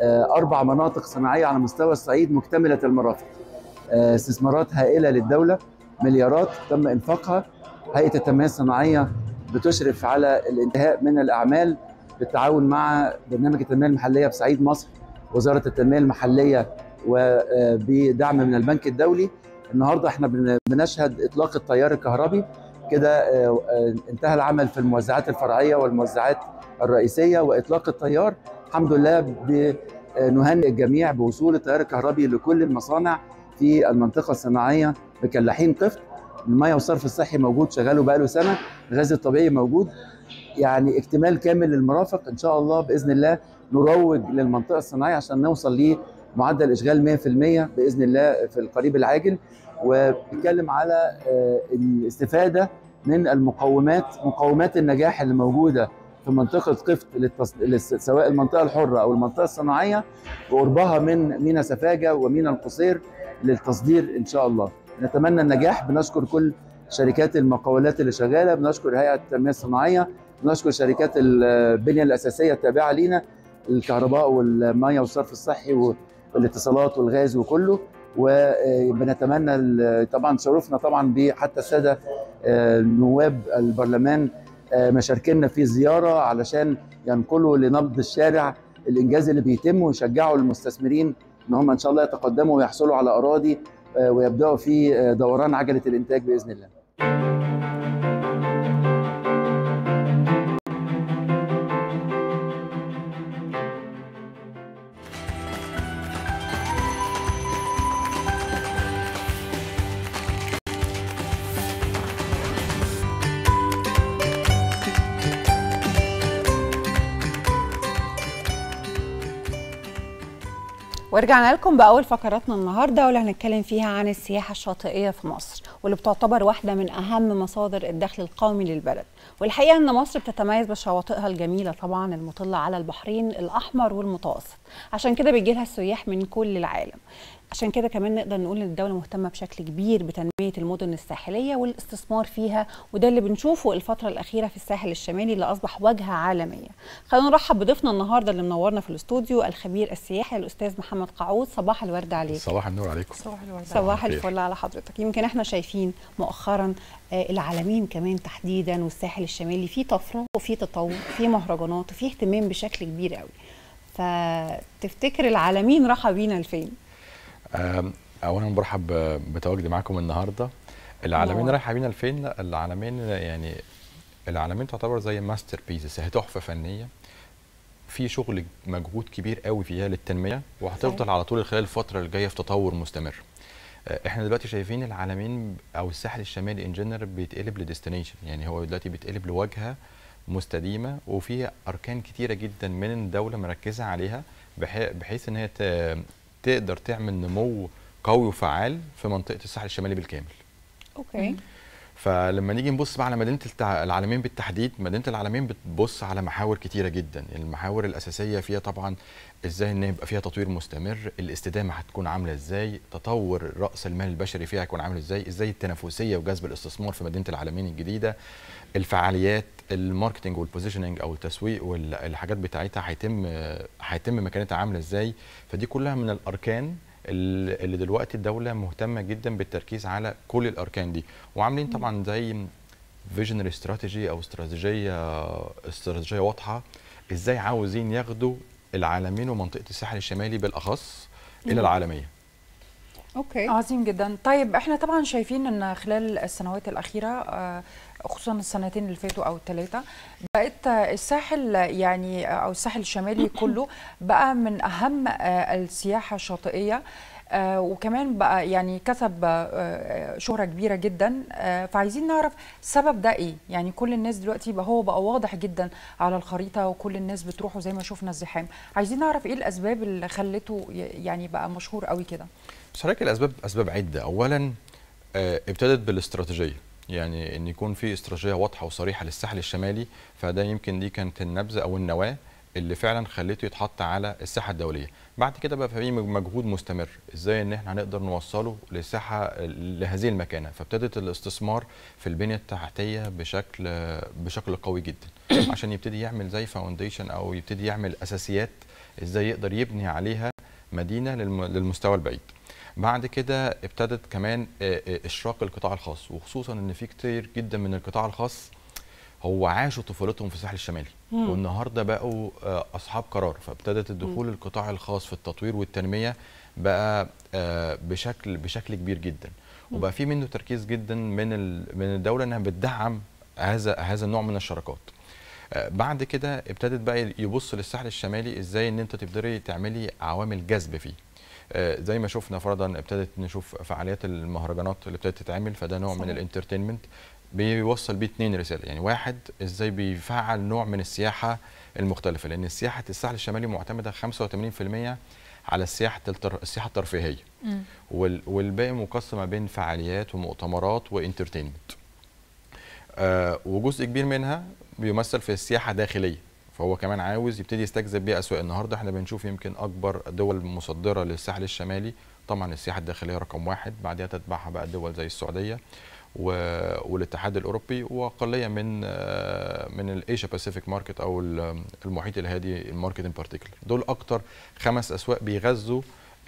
أربع مناطق صناعية على مستوى الصعيد مكتملة المرافق. استثمارات هائلة للدولة، مليارات تم إنفاقها. هيئة التنمية الصناعية بتشرف على الانتهاء من الأعمال بالتعاون مع برنامج التنمية المحلية بصعيد مصر، وزارة التنمية المحلية، وبدعم من البنك الدولي. النهارده احنا بنشهد إطلاق التيار الكهربي كده. انتهى العمل في الموزعات الفرعية والموزعات الرئيسية وإطلاق التيار. الحمد لله بنهنئ الجميع بوصول التيار الكهربي لكل المصانع في المنطقة الصناعية بكلاحين قفط. المياه والصرف الصحي موجود شغاله بقاله سنة، الغاز الطبيعي موجود، يعني اكتمال كامل للمرافق. ان شاء الله باذن الله نروج للمنطقه الصناعيه عشان نوصل لمعدل اشغال مئة في المئة باذن الله في القريب العاجل. وبنتكلم على الاستفاده من المقومات، مقومات النجاح اللي موجوده في منطقه قفط للتص... سواء المنطقه الحره او المنطقه الصناعيه، وقربها من ميناء سفاجه وميناء القصير للتصدير ان شاء الله. نتمنى النجاح. بنشكر كل شركات المقاولات اللي شغاله، بنشكر هيئه التنميه الصناعيه، بنشكر شركات البنيه الاساسيه التابعه لينا، الكهرباء والميه والصرف الصحي والاتصالات والغاز وكله. وبنتمنى طبعا شرفنا طبعا بحتى الساده نواب البرلمان مشاركينا في زياره علشان ينقلوا لنبض الشارع الانجاز اللي بيتم، ويشجعوا المستثمرين ان هم ان شاء الله يتقدموا ويحصلوا على اراضي ويبداوا في دوران عجله الانتاج باذن الله. ورجعنا لكم بأول فقراتنا النهارده واللي هنتكلم فيها عن السياحة الشاطئية في مصر، واللي بتعتبر واحدة من أهم مصادر الدخل القومي للبلد. والحقيقة إن مصر بتتميز بشواطئها الجميلة طبعا المطلة على البحرين الأحمر والمتوسط، عشان كده بيجي لها السياح من كل العالم. عشان كده كمان نقدر نقول ان الدوله مهتمه بشكل كبير بتنميه المدن الساحليه والاستثمار فيها، وده اللي بنشوفه الفتره الاخيره في الساحل الشمالي اللي اصبح واجهه عالميه. خلونا نرحب بضيفنا النهارده اللي منورنا في الاستوديو، الخبير السياحي الاستاذ محمد قعود. صباح الورد عليك. صباح النور عليكم. صباح الورد. صباح الفل على حضرتك. يمكن احنا شايفين مؤخرا العلمين كمان تحديدا والساحل الشمالي في طفره وفي تطور، في مهرجانات وفي اهتمام بشكل كبير قوي. فتفتكر العلمين راحه بينا لفين؟ اولا برحب بتواجدي معاكم النهارده. العلمين رايحه بينا لفين؟ العلمين يعني العلمين تعتبر زي ماستر بيسز، هي تحفه فنيه في شغل مجهود كبير قوي فيها للتنميه، وهتفضل على طول خلال الفتره الجايه في تطور مستمر. احنا دلوقتي شايفين العلمين او الساحل الشمالي ان جنرال بيتقلب لديستنيشن، يعني هو دلوقتي بيتقلب لواجهه مستديمه وفيها اركان كتيره جدا من الدوله مركزه عليها بحيث ان هي تقدر تعمل نمو قوي وفعال في منطقه الساحل الشمالي بالكامل. اوكي. فلما نيجي نبص بقى على مدينه العلمين بالتحديد، مدينه العلمين بتبص على محاور كتيره جدا. المحاور الاساسيه فيها طبعا ازاي ان يبقى فيها تطوير مستمر، الاستدامه هتكون عامله ازاي، تطور راس المال البشري فيها هيكون عامل ازاي، ازاي التنافسيه وجذب الاستثمار في مدينه العلمين الجديده، الفعاليات، الماركتنج والبوزيشننج او التسويق والحاجات بتاعتها هيتم هيتم مكانتها عامله ازاي. فدي كلها من الاركان اللي دلوقتي الدوله مهتمه جدا بالتركيز على كل الاركان دي، وعاملين طبعا زي فيجنري استراتيجي او استراتيجيه استراتيجيه واضحه ازاي عاوزين ياخدوا العالمين ومنطقه الساحل الشمالي بالاخص الى العالميه. اوكي، عظيم جدا. طيب احنا طبعا شايفين ان خلال السنوات الاخيره خصوصا السنتين اللي فاتوا او الثلاثه بقت الساحل يعني او الساحل الشمالي كله بقى من اهم السياحه الشاطئيه، وكمان بقى يعني كسب شهره كبيره جدا. فعايزين نعرف السبب ده ايه؟ يعني كل الناس دلوقتي بقى هو بقى واضح جدا على الخريطه وكل الناس بتروحوا زي ما شفنا الزحام. عايزين نعرف ايه الاسباب اللي خلته يعني بقى مشهور قوي كده؟ بصراحه الاسباب اسباب عده. اولا ابتدت بالاستراتيجيه، يعني ان يكون في استراتيجيه واضحه وصريحه للساحل الشمالي، فده يمكن دي كانت النبذه او النواه اللي فعلا خليته يتحط على الساحه الدوليه. بعد كده بقى في مجهود مستمر ازاي ان احنا هنقدر نوصله لساحه لهذه المكانه، فابتدت الاستثمار في البنيه التحتيه بشكل بشكل قوي جدا عشان يبتدي يعمل زي فاونديشن او يبتدي يعمل اساسيات ازاي يقدر يبني عليها مدينه للمستوى البعيد. بعد كده ابتدت كمان اشراق القطاع الخاص، وخصوصا ان في كتير جدا من القطاع الخاص هو عاشوا طفولتهم في الساحل الشمالي مم. والنهارده بقوا اصحاب قرار، فابتدت الدخول مم. القطاع الخاص في التطوير والتنميه بقى بشكل بشكل كبير جدا، وبقى في منه تركيز جدا من من الدوله انها بتدعم هذا هذا النوع من الشراكات. بعد كده ابتدت بقى يبص للساحل الشمالي ازاي ان انت تقدري تعملي عوامل جذب فيه. زي ما شفنا فرضا ابتدت نشوف فعاليات المهرجانات اللي ابتدت تتعمل، فده نوع صحيح. من الانترتينمنت بيوصل بيه اتنين رساله، يعني واحد ازاي بيفعل نوع من السياحه المختلفه، لان سياحه الساحل الشمالي معتمده خمسة وثمانين بالمئة على السياحه السياحه الترفيهيه والباقي مقسم ما بين فعاليات ومؤتمرات وانترتينمنت. آه وجزء كبير منها بيمثل في السياحه داخليه، فهو كمان عاوز يبتدي يستجذب بيها اسواق. النهارده احنا بنشوف يمكن اكبر دول مصدره للساحل الشمالي طبعا السياحه الداخليه رقم واحد، بعدها تتبعها بقى دول زي السعوديه والاتحاد الاوروبي، واقليه من من الايشيا باسيفيك ماركت او المحيط الهادي الماركت ان بارتيكولر. دول اكتر خمس اسواق بيغذوا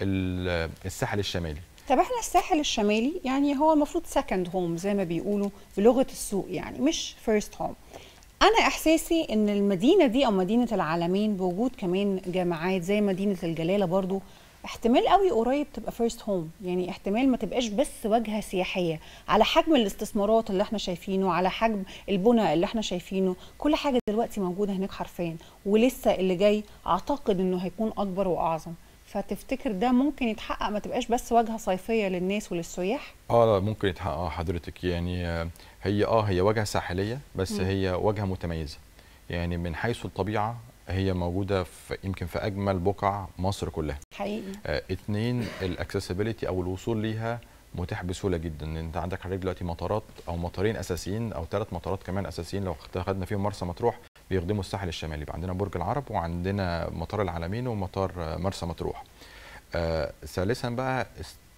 الساحل الشمالي. طب احنا الساحل الشمالي يعني هو المفروض سكند هوم زي ما بيقولوا بلغه السوق، يعني مش فيرست هوم. انا احساسي ان المدينه دي او مدينه العالمين بوجود كمان جامعات زي مدينه الجلاله برضو احتمال قوي قريب تبقى فيرست هوم، يعني احتمال ما تبقاش بس واجهه سياحيه، على حجم الاستثمارات اللي احنا شايفينه، على حجم البنى اللي احنا شايفينه، كل حاجه دلوقتي موجوده هناك حرفيا، ولسه اللي جاي اعتقد انه هيكون اكبر واعظم. فتفتكر ده ممكن يتحقق ما تبقاش بس واجهه صيفيه للناس وللسياح؟ اه ممكن يتحقق حضرتك، يعني هي اه هي واجهه ساحليه بس م. هي واجهه متميزه، يعني من حيث الطبيعه هي موجوده في يمكن في اجمل بقع مصر كلها حقيقي. آه اتنين الاكسسبيليتي او الوصول ليها متاح بسهوله جدا. انت عندك حضرتك دلوقتي مطارات او مطارين اساسيين او ثلاث مطارات كمان اساسيين لو خدنا فيهم مرسى مطروح بيخدموا الساحل الشمالي، يبقى عندنا برج العرب وعندنا مطار العلمين ومطار مرسى مطروح. آه ثالثا بقى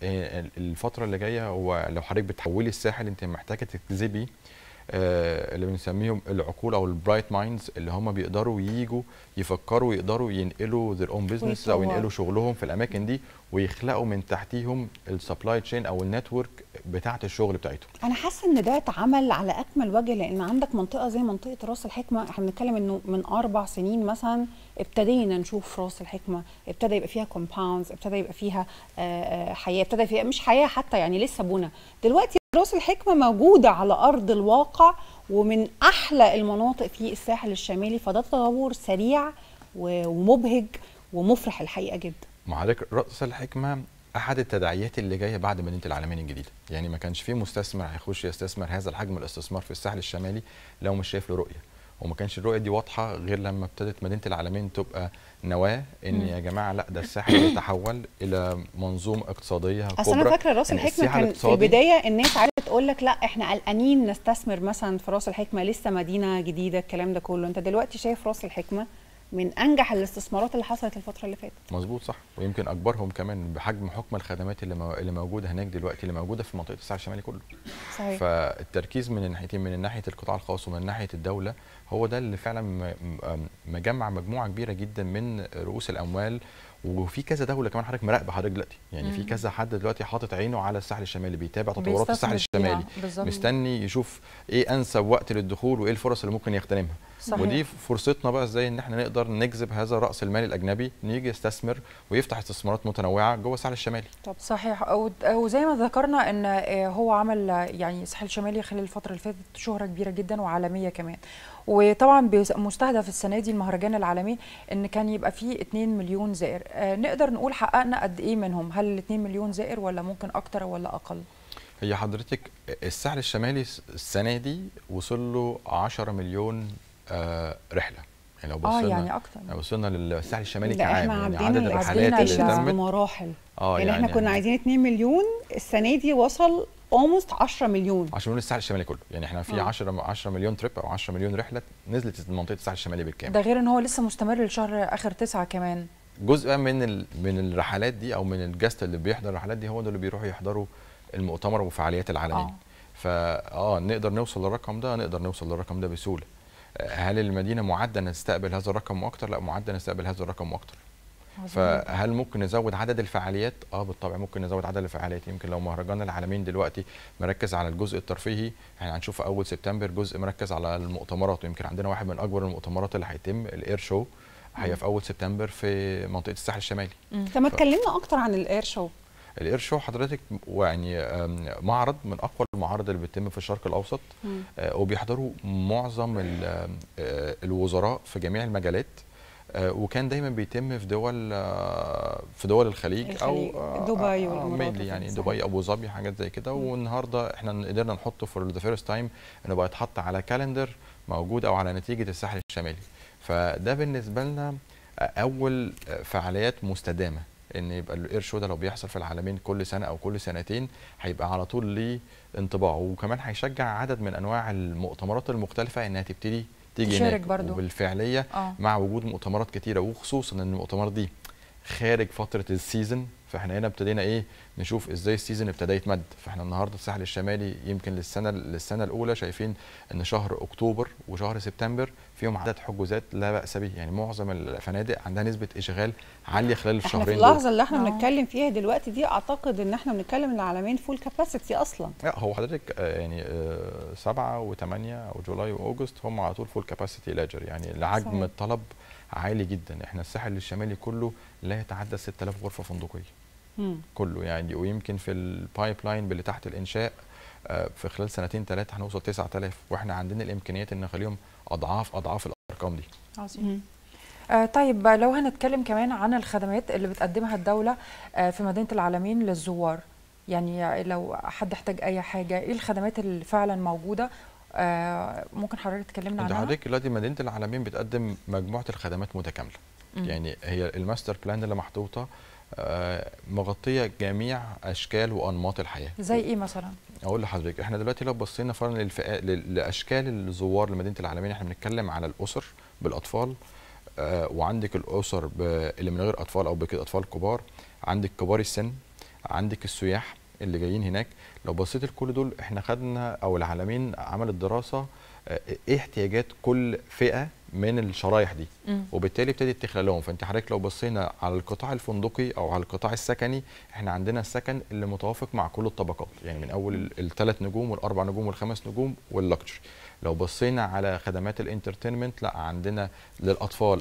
الفتره اللي جايه هو لو حضرتك بتحولي الساحل انت محتاجه تجذبي آه اللي بنسميهم العقول او البرايت مايندز اللي هم بيقدروا ييجوا يفكروا ويقدروا ينقلوا ذير اون بزنس او ينقلوا شغلهم في الاماكن دي ويخلقوا من تحتيهم السبلاي تشين او النتورك بتاعه الشغل بتاعتهم. انا حاسه ان ده اتعمل على اكمل وجه، لان عندك منطقه زي منطقه راس الحكمه احنا بنتكلم انه من اربع سنين مثلا ابتدينا نشوف راس الحكمه ابتدى يبقى فيها كومباوندز، ابتدى يبقى فيها حياه، ابتدى فيها مش حياه حتى يعني لسه بنى. دلوقتي راس الحكمه موجوده على ارض الواقع ومن احلى المناطق في الساحل الشمالي، فده تطور سريع ومبهج ومفرح الحقيقه جدا. مع حضرتك راس الحكمه احد التداعيات اللي جايه بعد مدينه العالمين الجديده، يعني ما كانش فيه مستثمر هيخش يستثمر هذا الحجم الاستثمار في الساحل الشمالي لو مش شايف له رؤيه، وما كانش الرؤيه دي واضحه غير لما ابتدت مدينه العالمين تبقى نواه ان م. يا جماعه لا ده الساحل يتحول الى منظومه اقتصاديه كبرى. اصل انا فاكره راس الحكمه كان في البدايه الناس عايزه تقول لك لا احنا قلقانين نستثمر مثلا في راس الحكمه، لسه مدينه جديده الكلام ده كله. انت دلوقتي شايف راس الحكمه من انجح الاستثمارات اللي حصلت الفتره اللي فاتت. مظبوط صح، ويمكن اكبرهم كمان بحجم حكم الخدمات اللي مو... اللي موجوده هناك دلوقتي اللي موجوده في منطقه الساحل الشمالي كله. صحيح. فالتركيز من الناحيتين، من ناحيه القطاع الخاص ومن ناحيه الدوله، هو ده اللي فعلا مجمع مجموعه كبيره جدا من رؤوس الاموال، وفي كذا دوله كمان حضرتك مراقبه حضرتك دلوقتي، يعني في كذا حد دلوقتي حاطط عينه على الساحل الشمالي بيتابع تطورات الساحل الشمالي، مستني يشوف ايه انسب وقت للدخول وايه الفرص اللي ممكن يغتنمها. صحيح. ودي فرصتنا بقى ازاي ان احنا نقدر نجذب هذا راس المال الاجنبي نيجي يستثمر ويفتح استثمارات متنوعه جوه الساحل الشمالي. طب صحيح، وزي ما ذكرنا ان هو عمل يعني الساحل الشمالي خلال الفتره اللي فاتت شهره كبيره جدا وعالميه كمان، وطبعا مستهدف السنه دي المهرجان العالمي ان كان يبقى فيه اتنين مليون زائر. نقدر نقول حققنا قد ايه منهم؟ هل ال اتنين مليون زائر ولا ممكن اكتر ولا اقل؟ هي حضرتك الساحل الشمالي السنه دي وصل له عشرة مليون آه رحله، يعني لو بصينا اه يعني اكتر لو وصلنا للساحل الشمالي كعام يعني عدد الرحلات اللي تمت مراحل. اه يعني, يعني احنا كنا عايزين اتنين مليون، السنه دي وصل اولموست عشرة مليون. عشرة مليون الساحل الشمالي كله، يعني احنا في عشرة عشرة مليون تريب او عشرة مليون رحله نزلت من منطقه الساحل الشمالي بالكامل. ده غير ان هو لسه مستمر لشهر اخر تسعة كمان. جزء من ال... من الرحلات دي او من الجست اللي بيحضر الرحلات دي هو ده اللي بيروحوا يحضروا المؤتمر وفعاليات العالمين. اه فا اه نقدر نوصل للرقم ده، نقدر نوصل للرقم ده بسهوله. هل المدينه معده انها تستقبل هذا الرقم واكثر؟ لا، معده انها تستقبل هذا الرقم واكثر. فهل ممكن نزود عدد الفعاليات؟ اه بالطبع ممكن نزود عدد الفعاليات. يمكن لو مهرجان العالمين دلوقتي مركز على الجزء الترفيهي، احنا هنشوف في اول سبتمبر جزء مركز على المؤتمرات، ويمكن عندنا واحد من اكبر المؤتمرات اللي هيتم الاير شو هي في اول سبتمبر في منطقه الساحل الشمالي. طب ما تكلمنا اكتر عن الاير شو. الاير شو حضرتك يعني معرض من اقوى المعارض اللي بتتم في الشرق الاوسط، وبيحضروا معظم الوزراء في جميع المجالات، وكان دايما بيتم في دول في دول الخليج, الخليج. او دبي والامارات يعني دبي ابو ظبي حاجات زي كده. والنهارده احنا قدرنا نحطه فور ذا فيرست تايم انه بقى يتحط على كالندر موجود او على نتيجه الساحل الشمالي. فده بالنسبه لنا اول فعاليات مستدامه، ان يبقى الاير شو ده لو بيحصل في العالمين كل سنه او كل سنتين هيبقى على طول ليه انطباع، وكمان هيشجع عدد من انواع المؤتمرات المختلفه انها تبتدي تيجي هناك وبالفعليه آه. مع وجود مؤتمرات كتيره، وخصوصا ان المؤتمرات دي خارج فتره السيزون. فاحنا هنا ابتدينا ايه نشوف ازاي السيزون ابتدى يتمد. فاحنا النهارده الساحل الشمالي يمكن للسنه للسنه الاولى شايفين ان شهر اكتوبر وشهر سبتمبر فيهم عدد حجوزات لا باس به، يعني معظم الفنادق عندها نسبه اشغال عاليه خلال الشهرين دول. احنا في اللحظه اللي احنا بنتكلم فيها دلوقتي دي اعتقد ان احنا بنتكلم العالمين فول كاباسيتي اصلا. لا هو حضرتك يعني سبعة وثمانية او جولاي واوجست هم على طول فول كاباسيتي لاجر، يعني لعجم صحيح. الطلب عالي جدا. احنا الساحل الشمالي كله لا يتعدى ستة آلاف غرفه فندقيه مم. كله يعني، ويمكن في البايب لاين اللي تحت الانشاء في خلال سنتين ثلاثه هنوصل تسعة آلاف، واحنا عندنا الامكانيات ان نخليهم اضعاف اضعاف الارقام دي. عظيم. آه طيب لو هنتكلم كمان عن الخدمات اللي بتقدمها الدوله آه في مدينه العالمين للزوار، يعني لو حد احتاج اي حاجه ايه الخدمات اللي فعلا موجوده؟ آه ممكن حضرتك تكلمنا عنها؟ حضرتك دلوقتي مدينه العالمين بتقدم مجموعه الخدمات متكامله. مم. يعني هي الماستر بلان اللي محطوطه آه مغطيه جميع اشكال وانماط الحياه. زي ايه مثلا؟ اقول لحضرتك احنا دلوقتي لو بصينا فعلا للفئات لاشكال الزوار لمدينه العالمين، احنا بنتكلم على الاسر بالاطفال، آه وعندك الاسر اللي من غير اطفال او بكده اطفال كبار، عندك كبار السن، عندك السياح اللي جايين هناك. لو بصيت لكل دول احنا خدنا او العالمين عملت دراسه آه ايه احتياجات كل فئه من الشرايح دي، م. وبالتالي ابتدت تخلق لهم. فانت حضرتك لو بصينا على القطاع الفندقي او على القطاع السكني، احنا عندنا السكن اللي متوافق مع كل الطبقات، يعني من اول الثلاث نجوم والاربع نجوم والخمس نجوم واللكتشري. لو بصينا على خدمات الانترتينمنت، لا عندنا للاطفال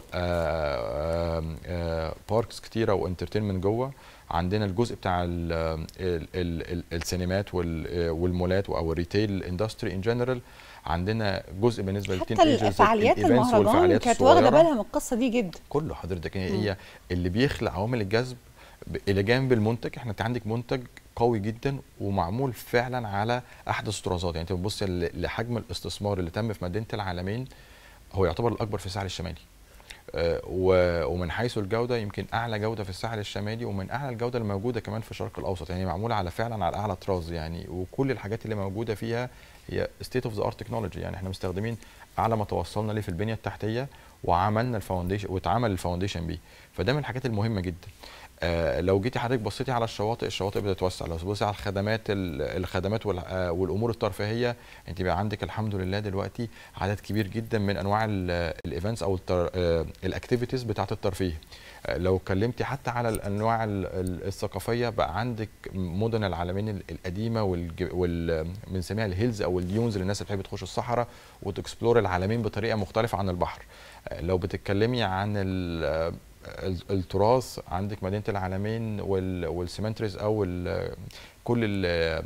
باركس كتيره وانترتينمنت جوه، عندنا الجزء بتاع ال ال ال السينمات والمولات او الريتيل اندستري ان جنرال، عندنا جزء بالنسبه للتين ايجرز. حتى فعاليات المهرجان كانت واخده بالها من القصه دي جدا. كله حضرتك هي اللي بيخلق عوامل الجذب الى جانب المنتج. احنا انت عندك منتج قوي جدا ومعمول فعلا على احدث الطرازات، يعني انت بتبص لحجم الاستثمار اللي تم في مدينه العالمين هو يعتبر الاكبر في الساحل الشمالي، ومن حيث الجوده يمكن اعلى جوده في الساحل الشمالي، ومن اعلى الجوده اللي موجوده كمان في الشرق الاوسط، يعني معموله على فعلا على اعلى طراز يعني. وكل الحاجات اللي موجوده فيها هي ستيت اوف ذا ارت تكنولوجي، يعني احنا مستخدمين اعلى ما توصلنا ليه في البنيه التحتيه، وعملنا الفاونديشن واتعمل الفاونديشن بيه. فده من الحاجات المهمه جدا. آه لو جيتي حضرتك بصيتي على الشواطئ، الشواطئ بدات لو بصيتي على الخدمات الخدمات والامور الترفيهيه، انت بقى عندك الحمد لله دلوقتي عدد كبير جدا من انواع الايفنتس او الاكتيفيتيز بتاعه الترفيه. آه لو اتكلمتي حتى على الانواع الثقافيه، بقى عندك مدن العالمين القديمه وال بنسميها الهيلز او الديونز للناس اللي بتحب تخش الصحراء وتكسبلور العالمين بطريقه مختلفه عن البحر. آه لو بتتكلمي عن التراث، عندك مدينه العالمين والسيمنتريز او ال كل ال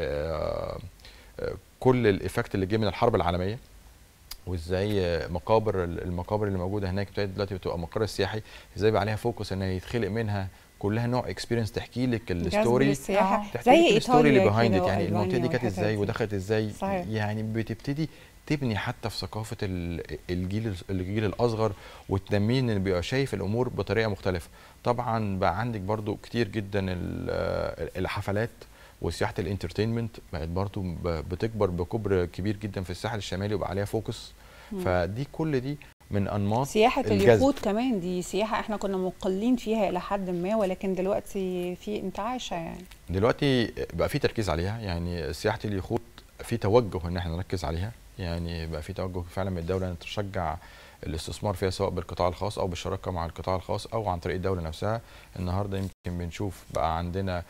كل الايفكت اللي جه من الحرب العالميه، وازاي مقابر المقابر اللي موجوده هناك ابتدت دلوقتي بتبقى مقر سياحي، ازاي بقى عليها فوكس ان يتخلق منها كلها نوع اكسبيرينس تحكي لك الستوري، زي الستوري اللي بيهايند، يعني المنطقه دي كانت ازاي ودخلت ازاي. صحيح. يعني بتبتدي تبني حتى في ثقافه الجيل الجيل الاصغر وتنميه ان بيبقى شايف الامور بطريقه مختلفه. طبعا بقى عندك برضو كتير جدا الحفلات وسياحه الانترتينمنت بقت برضو بتكبر بكبر كبير جدا في الساحل الشمالي وبقى عليها فوكس. فدي كل دي من انماط سياحه اليخوت كمان، دي سياحه احنا كنا مقلين فيها الى حد ما، ولكن دلوقتي في انتعاشه، يعني دلوقتي بقى في تركيز عليها. يعني سياحه اليخوت في توجه ان احنا نركز عليها، يعني بقى في توجه فعلا من الدوله ان تشجع الاستثمار فيها سواء بالقطاع الخاص او بالشراكه مع القطاع الخاص او عن طريق الدوله نفسها. النهارده يمكن بنشوف بقى عندنا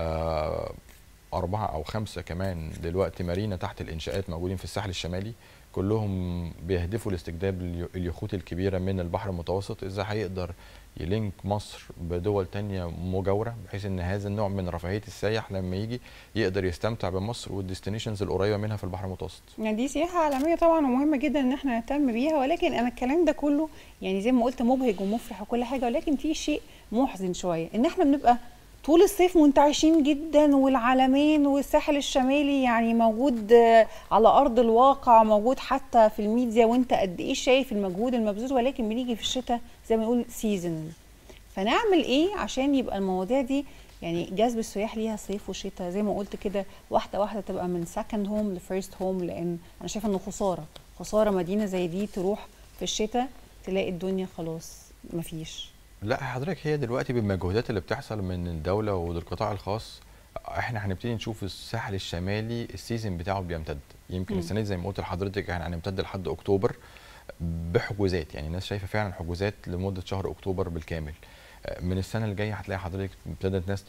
آه أربعة أو خمسة كمان دلوقتي مارينا تحت الإنشاءات موجودين في الساحل الشمالي، كلهم بيهدفوا لاستجلاب اليخوت الكبيرة من البحر المتوسط. إزاي هيقدر يلينك مصر بدول تانية مجاورة، بحيث إن هذا النوع من رفاهية السائح لما يجي يقدر يستمتع بمصر والديستنيشنز القريبة منها في البحر المتوسط. يعني دي سياحة عالمية طبعا ومهمة جدا إن احنا نهتم بيها، ولكن أنا الكلام ده كله يعني زي ما قلت مبهج ومفرح وكل حاجة، ولكن في شيء محزن شوية إن احنا بنبقى طول الصيف منتعشين جدا، والعلمين والساحل الشمالي يعني موجود على ارض الواقع، موجود حتى في الميديا، وانت قد ايه شايف المجهود المبذول، ولكن بنيجي في الشتاء زي ما نقول سيزون. فنعمل ايه عشان يبقى المواضيع دي يعني جذب السياح ليها صيف وشتاء زي ما قلت كده، واحده واحده تبقى من سكند هوم لفيرست هوم، لان انا شايفه انه خساره خساره مدينه زي دي تروح في الشتاء تلاقي الدنيا خلاص مفيش. لا حضرتك، هي دلوقتي بالمجهودات اللي بتحصل من الدوله والقطاع الخاص احنا هنبتدي نشوف الساحل الشمالي السيزون بتاعه بيمتد. يمكن السنه دي زي ما قلت لحضرتك احنا هنمتد لحد اكتوبر بحجوزات، يعني الناس شايفه فعلا حجوزات لمده شهر اكتوبر بالكامل. من السنه الجايه هتلاقي حضرتك ابتدت ناس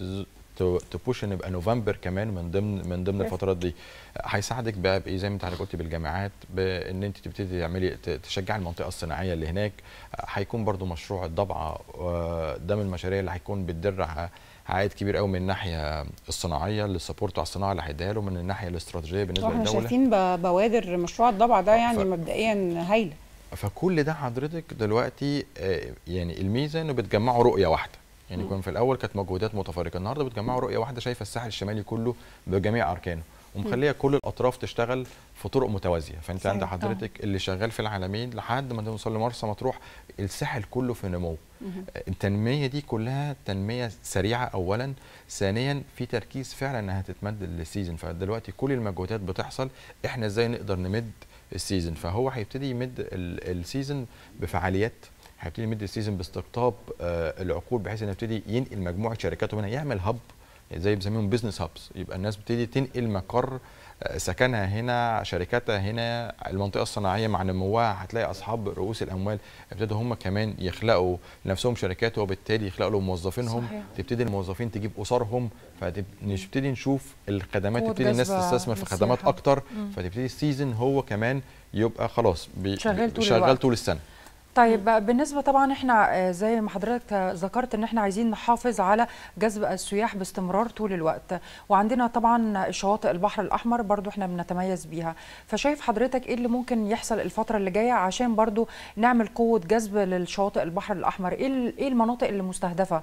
تبوش ان يبقى نوفمبر كمان من ضمن من ضمن الفترات دي. هيساعدك بقى بايه زي ما انت قلتي بالجامعات، بان انت تبتدي تعملي تشجعي المنطقه الصناعيه اللي هناك. هيكون برضو مشروع الضبعه ده من المشاريع اللي هيكون بتدر عائد كبير قوي من الناحيه الصناعيه للسبورت على الصناعه اللي هيديها له، من الناحيه الاستراتيجيه بالنسبه للدوله. احنا شايفين بوادر مشروع الضبعه ده يعني ف... مبدئيا هايله. فكل ده حضرتك دلوقتي يعني الميزه انه بتجمعوا رؤيه واحده. يعني كان في الاول كانت مجهودات متفرقه، النهارده بتجمعوا رؤيه واحده شايفه الساحل الشمالي كله بجميع اركانه، ومخليه كل الاطراف تشتغل في طرق متوازيه. فانت عند حضرتك أوه. اللي شغال في العالمين لحد ما توصل لمرسى مطروح الساحل كله في نمو. التنميه دي كلها تنميه سريعه اولا، ثانيا في تركيز فعلا انها تتمد للسيزون. فدلوقتي كل المجهودات بتحصل احنا ازاي نقدر نمد السيزون. فهو هيبتدي يمد السيزون بفعاليات، هيبتدي يمد السيزون باستقطاب آه العقول، بحيث انه يبتدي ينقل مجموعه شركاته هنا، يعمل هب زي بيسميهم بزنس هابس، يبقى الناس بتبتدي تنقل مقر آه سكنها هنا، شركاتها هنا، المنطقه الصناعيه مع نموها هتلاقي اصحاب رؤوس الاموال ابتدوا هم كمان يخلقوا لنفسهم شركات، وبالتالي يخلقوا لهم موظفينهم. صحيح. تبتدي الموظفين تجيب اسرهم، فتبتدي نشوف الخدمات، تبتدي الناس تستثمر في خدمات اكتر، فتبتدي السيزون هو كمان يبقى خلاص شغال طول, شغال طول السنه. طيب بالنسبه طبعا احنا زي ما حضرتك ذكرت ان احنا عايزين نحافظ على جذب السياح باستمرار طول الوقت، وعندنا طبعا شواطئ البحر الاحمر برضو احنا بنتميز بيها. فشايف حضرتك ايه اللي ممكن يحصل الفتره اللي جايه عشان برضو نعمل قوه جذب للشواطئ البحر الاحمر؟ ايه ايه المناطق اللي مستهدفه؟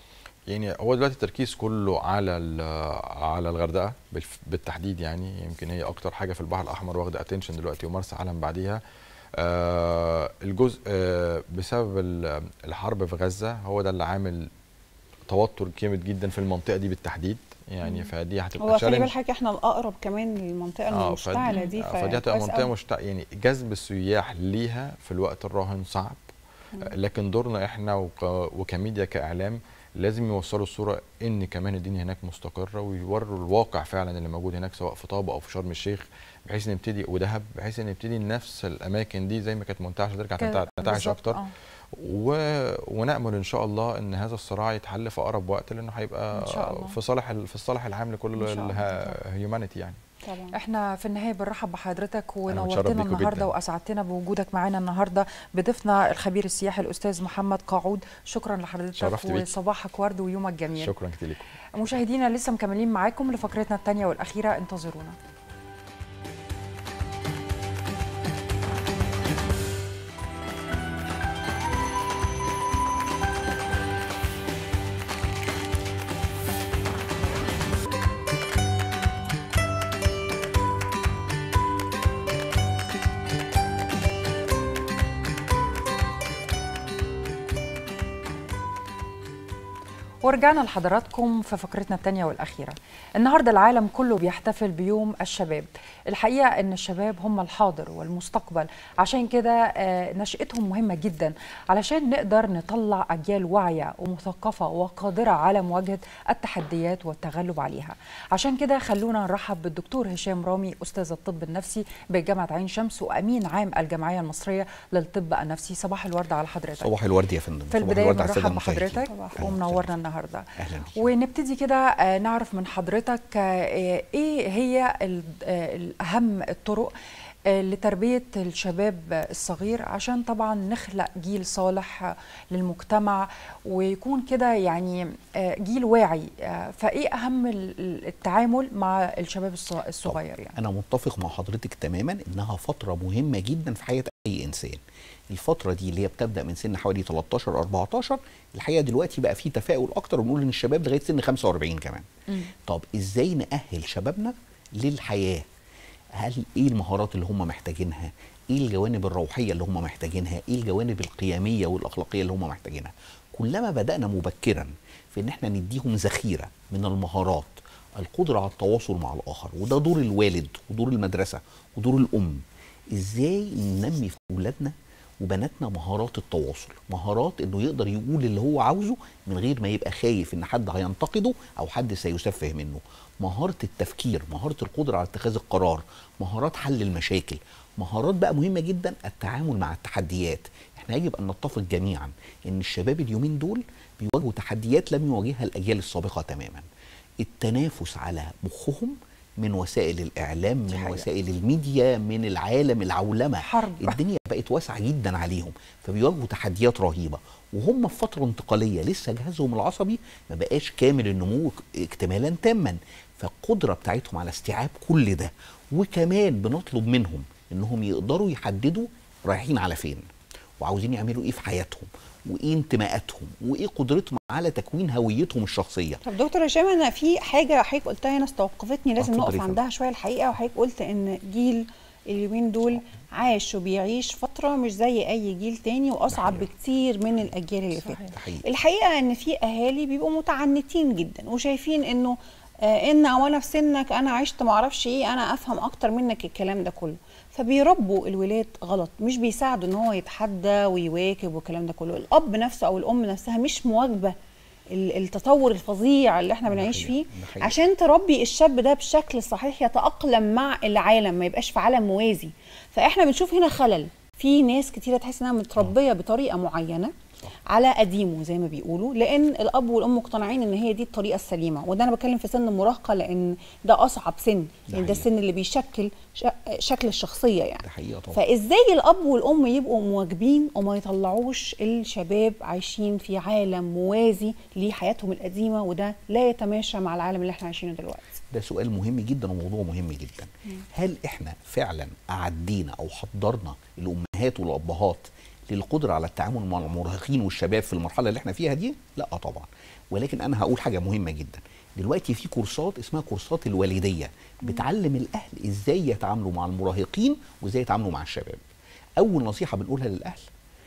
يعني هو دلوقتي التركيز كله على على الغردقه بالتحديد، يعني يمكن هي اكتر حاجه في البحر الاحمر واخده اتنشن دلوقتي، ومرسى علم بعديها. آه الجزء آه بسبب الحرب في غزه هو ده اللي عامل توتر جامد جدا في المنطقه دي بالتحديد، يعني فدي هتبقى هو خلي بالك احنا الاقرب كمان للمنطقه المشتعله دي، فدي هتبقى منطقه مشتعله، يعني جذب السياح ليها في الوقت الراهن صعب. مم. لكن دورنا احنا وكميديا كاعلام لازم يوصلوا الصوره ان كمان الدنيا هناك مستقره، ويوروا الواقع فعلا اللي موجود هناك سواء في طابا او في شرم الشيخ، بحيث نبتدي ودهب، بحيث نبتدي نفس الاماكن دي زي ما كانت منتعشه ترجع تنتعش اكتر. أوه. و... ونامل ان شاء الله ان هذا الصراع يتحل في اقرب وقت، لانه هيبقى في صالح في الصالح العام لكل الهيومانيتي يعني. طبعا. احنا في النهايه بنرحب بحضرتك ونورتنا النهارده واسعدتنا بوجودك معانا النهارده بضيفنا الخبير السياحي الاستاذ محمد قاعود. شكرا لحضرتك وصباحك ورد ويومك جميل. شكرا كتير لكم مشاهدينا، لسه مكملين معاكم لفقرتنا الثانيه والاخيره، انتظرونا. ورجعنا لحضراتكم في فقرتنا الثانية والأخيرة. النهاردة العالم كله بيحتفل بيوم الشباب. الحقيقة أن الشباب هم الحاضر والمستقبل، عشان كده نشأتهم مهمة جدا علشان نقدر نطلع أجيال واعية ومثقفة وقادرة على مواجهة التحديات والتغلب عليها. عشان كده خلونا نرحب بالدكتور هشام رامي، أستاذ الطب النفسي بجامعة عين شمس وأمين عام الجمعية المصرية للطب النفسي. صباح الورد على حضرتك. صباح الورد يا فندم. في البداية بنرحب بحضرتك ومنورنا النهارده. أهلا. ونبتدي كده نعرف من حضرتك ايه هي الاهم الطرق لتربية الشباب الصغير عشان طبعا نخلق جيل صالح للمجتمع ويكون كده يعني جيل واعي. فايه اهم التعامل مع الشباب الصغير؟ يعني انا متفق مع حضرتك تماما انها فترة مهمة جدا في حياة اي انسان. الفترة دي اللي هي بتبدأ من سن حوالي تلتاشر اربعتاشر، الحقيقة دلوقتي بقى في تفاؤل اكتر ونقول ان الشباب لغاية سن خمسة واربعين كمان. م. طب ازاي نأهل شبابنا للحياة؟ هل ايه المهارات اللي هم محتاجينها؟ ايه الجوانب الروحية اللي هم محتاجينها؟ ايه الجوانب القيمية والاخلاقية اللي هم محتاجينها؟ كلما بدأنا مبكرا في ان احنا نديهم ذخيرة من المهارات، القدرة على التواصل مع الاخر، وده دور الوالد ودور المدرسة ودور الام. ازاي ننمي في اولادنا وبناتنا مهارات التواصل، مهارات انه يقدر يقول اللي هو عاوزه من غير ما يبقى خايف ان حد هينتقده او حد سيسفه منه، مهارة التفكير، مهارة القدرة على اتخاذ القرار، مهارات حل المشاكل، مهارات بقى مهمة جدا التعامل مع التحديات. احنا يجب ان نتفق جميعا ان الشباب اليومين دول بيواجهوا تحديات لم يواجهها الاجيال السابقة تماما. التنافس على مخهم من وسائل الإعلام، من حقيقة. وسائل الميديا، من العالم، العولمة، حرب. الدنيا بقت واسعة جدا عليهم، فبيواجهوا تحديات رهيبة وهم في فترة انتقالية لسه جهازهم العصبي ما بقاش كامل النمو اكتمالا تاما، فالقدرة بتاعتهم على استيعاب كل ده. وكمان بنطلب منهم انهم يقدروا يحددوا رايحين على فين وعاوزين يعملوا ايه في حياتهم وايه انتماءاتهم وايه قدرتهم على تكوين هويتهم الشخصيه. طب دكتور هشام، انا في حاجه حضرتك قلتها هنا استوقفتني لازم نقف عندها شويه الحقيقه، وحضرتك قلت ان جيل اليومين دول عاش وبيعيش فتره مش زي اي جيل تاني واصعب بكتير من الاجيال اللي فاتت. الحقيقه ان في اهالي بيبقوا متعنتين جدا وشايفين انه آه ان وانا في سنك انا عشت ما اعرفش ايه، انا افهم اكتر منك الكلام ده كله، فبيربوا الولاد غلط، مش بيساعدوا ان هو يتحدى ويواكب والكلام ده كله. الاب نفسه او الام نفسها مش مواكبه التطور الفظيع اللي احنا بنعيش فيه عشان تربي الشاب ده بشكل صحيح يتأقلم مع العالم، ما يبقاش في عالم موازي. فاحنا بنشوف هنا خلل في ناس كتيره تحس انها متربيه بطريقه معينه على قديمه زي ما بيقولوا، لان الاب والام مقتنعين ان هي دي الطريقه السليمه. وده انا بتكلم في سن المراهقه لان ده اصعب سن، يعني ده السن اللي بيشكل شكل الشخصيه يعني. ده حقيقة طبعا. فازاي الاب والام يبقوا مواكبين وما يطلعوش الشباب عايشين في عالم موازي لحياتهم القديمه وده لا يتماشى مع العالم اللي احنا عايشينه دلوقتي؟ ده سؤال مهم جدا وموضوع مهم جدا. م. هل احنا فعلا اعدينا او حضرنا الامهات والابهات للقدرة على التعامل مع المراهقين والشباب في المرحلة اللي احنا فيها دي؟ لا طبعا. ولكن انا هقول حاجة مهمة جدا. دلوقتي في كورسات اسمها كورسات الوالدية بتعلم الاهل ازاي يتعاملوا مع المراهقين وازاي يتعاملوا مع الشباب. اول نصيحة بنقولها للاهل،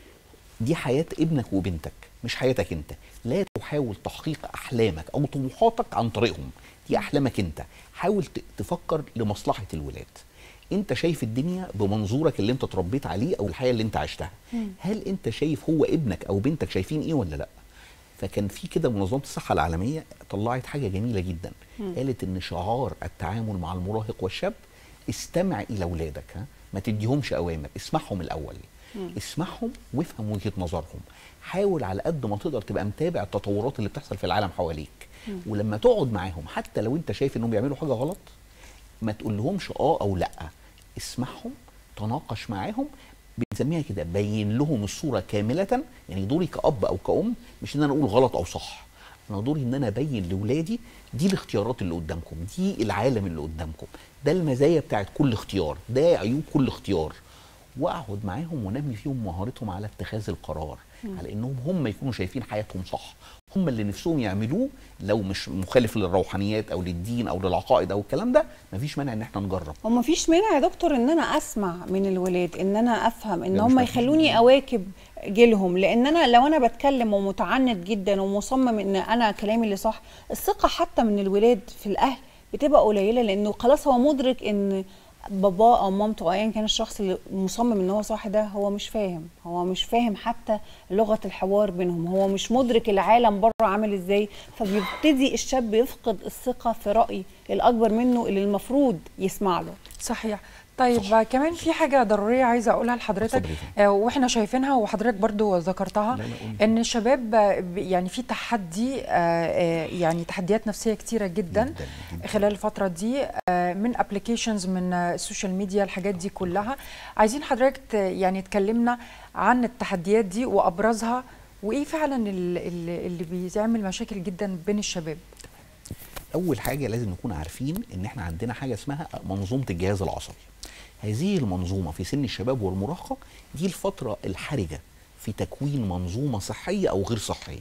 دي حياة ابنك وبنتك مش حياتك انت. لا تحاول تحقيق احلامك او طموحاتك عن طريقهم، دي احلامك انت. حاول تفكر لمصلحة الولاد. انت شايف الدنيا بمنظورك اللي انت اتربيت عليه او الحياه اللي انت عشتها. مم. هل انت شايف هو ابنك او بنتك شايفين ايه ولا لا؟ فكان في كده منظمه الصحه العالميه طلعت حاجه جميله جدا. مم. قالت ان شعار التعامل مع المراهق والشاب استمع الى اولادك، ها؟ ما تديهمش اوامر، اسمعهم الاول. مم. اسمعهم وافهم وجهه نظرهم. حاول على قد ما تقدر تبقى متابع التطورات اللي بتحصل في العالم حواليك. مم. ولما تقعد معاهم حتى لو انت شايف انهم بيعملوا حاجه غلط ما تقول لهمش اه او لا، اسمعهم، تناقش معاهم، بنسميها كده بين لهم الصوره كامله. يعني دوري كأب او كأم مش ان انا اقول غلط او صح، انا دوري ان انا ابين لاولادي دي الاختيارات اللي قدامكم، دي العالم اللي قدامكم، ده المزايا بتاعت كل اختيار، ده عيوب كل اختيار، واقعد معاهم ونمي فيهم مهارتهم على اتخاذ القرار، م. على انهم هم يكونوا شايفين حياتهم صح، هم اللي نفسهم يعملوه، لو مش مخالف للروحانيات او للدين او للعقائد او الكلام ده مفيش مانع ان احنا نجرب. ومفيش مانع يا دكتور ان انا اسمع من الولاد، ان انا افهم، ان هم يخلوني اواكب جيلهم. لان انا لو انا بتكلم ومتعنت جدا ومصمم ان انا كلامي اللي صح، الثقه حتى من الولاد في الاهل بتبقى قليله، لانه خلاص هو مدرك ان باباه او مامته او ايا كان الشخص اللي مصمم ان هو صح ده هو مش فاهم، هو مش فاهم حتى لغه الحوار بينهم، هو مش مدرك العالم بره عامل ازاي، فبيبتدي الشاب يفقد الثقه في راي الاكبر منه اللي المفروض يسمع له. صحيح. طيب صح. كمان في حاجه ضروريه عايزه اقولها لحضرتك آه واحنا شايفينها وحضرتك برضو ذكرتها، ان الشباب يعني في تحدي آه آه يعني تحديات نفسيه كتيره جدا, جداً, جداً خلال الفتره دي آه من ابلكيشنز، من السوشيال ميديا، الحاجات دي كلها. عايزين حضرتك يعني تكلمنا عن التحديات دي وابرزها، وايه فعلا اللي, اللي بيعمل مشاكل جدا بين الشباب. اول حاجه لازم نكون عارفين ان احنا عندنا حاجه اسمها منظومه الجهاز العصبي. هذه المنظومه في سن الشباب والمراهقه دي الفتره الحرجه في تكوين منظومه صحيه او غير صحيه.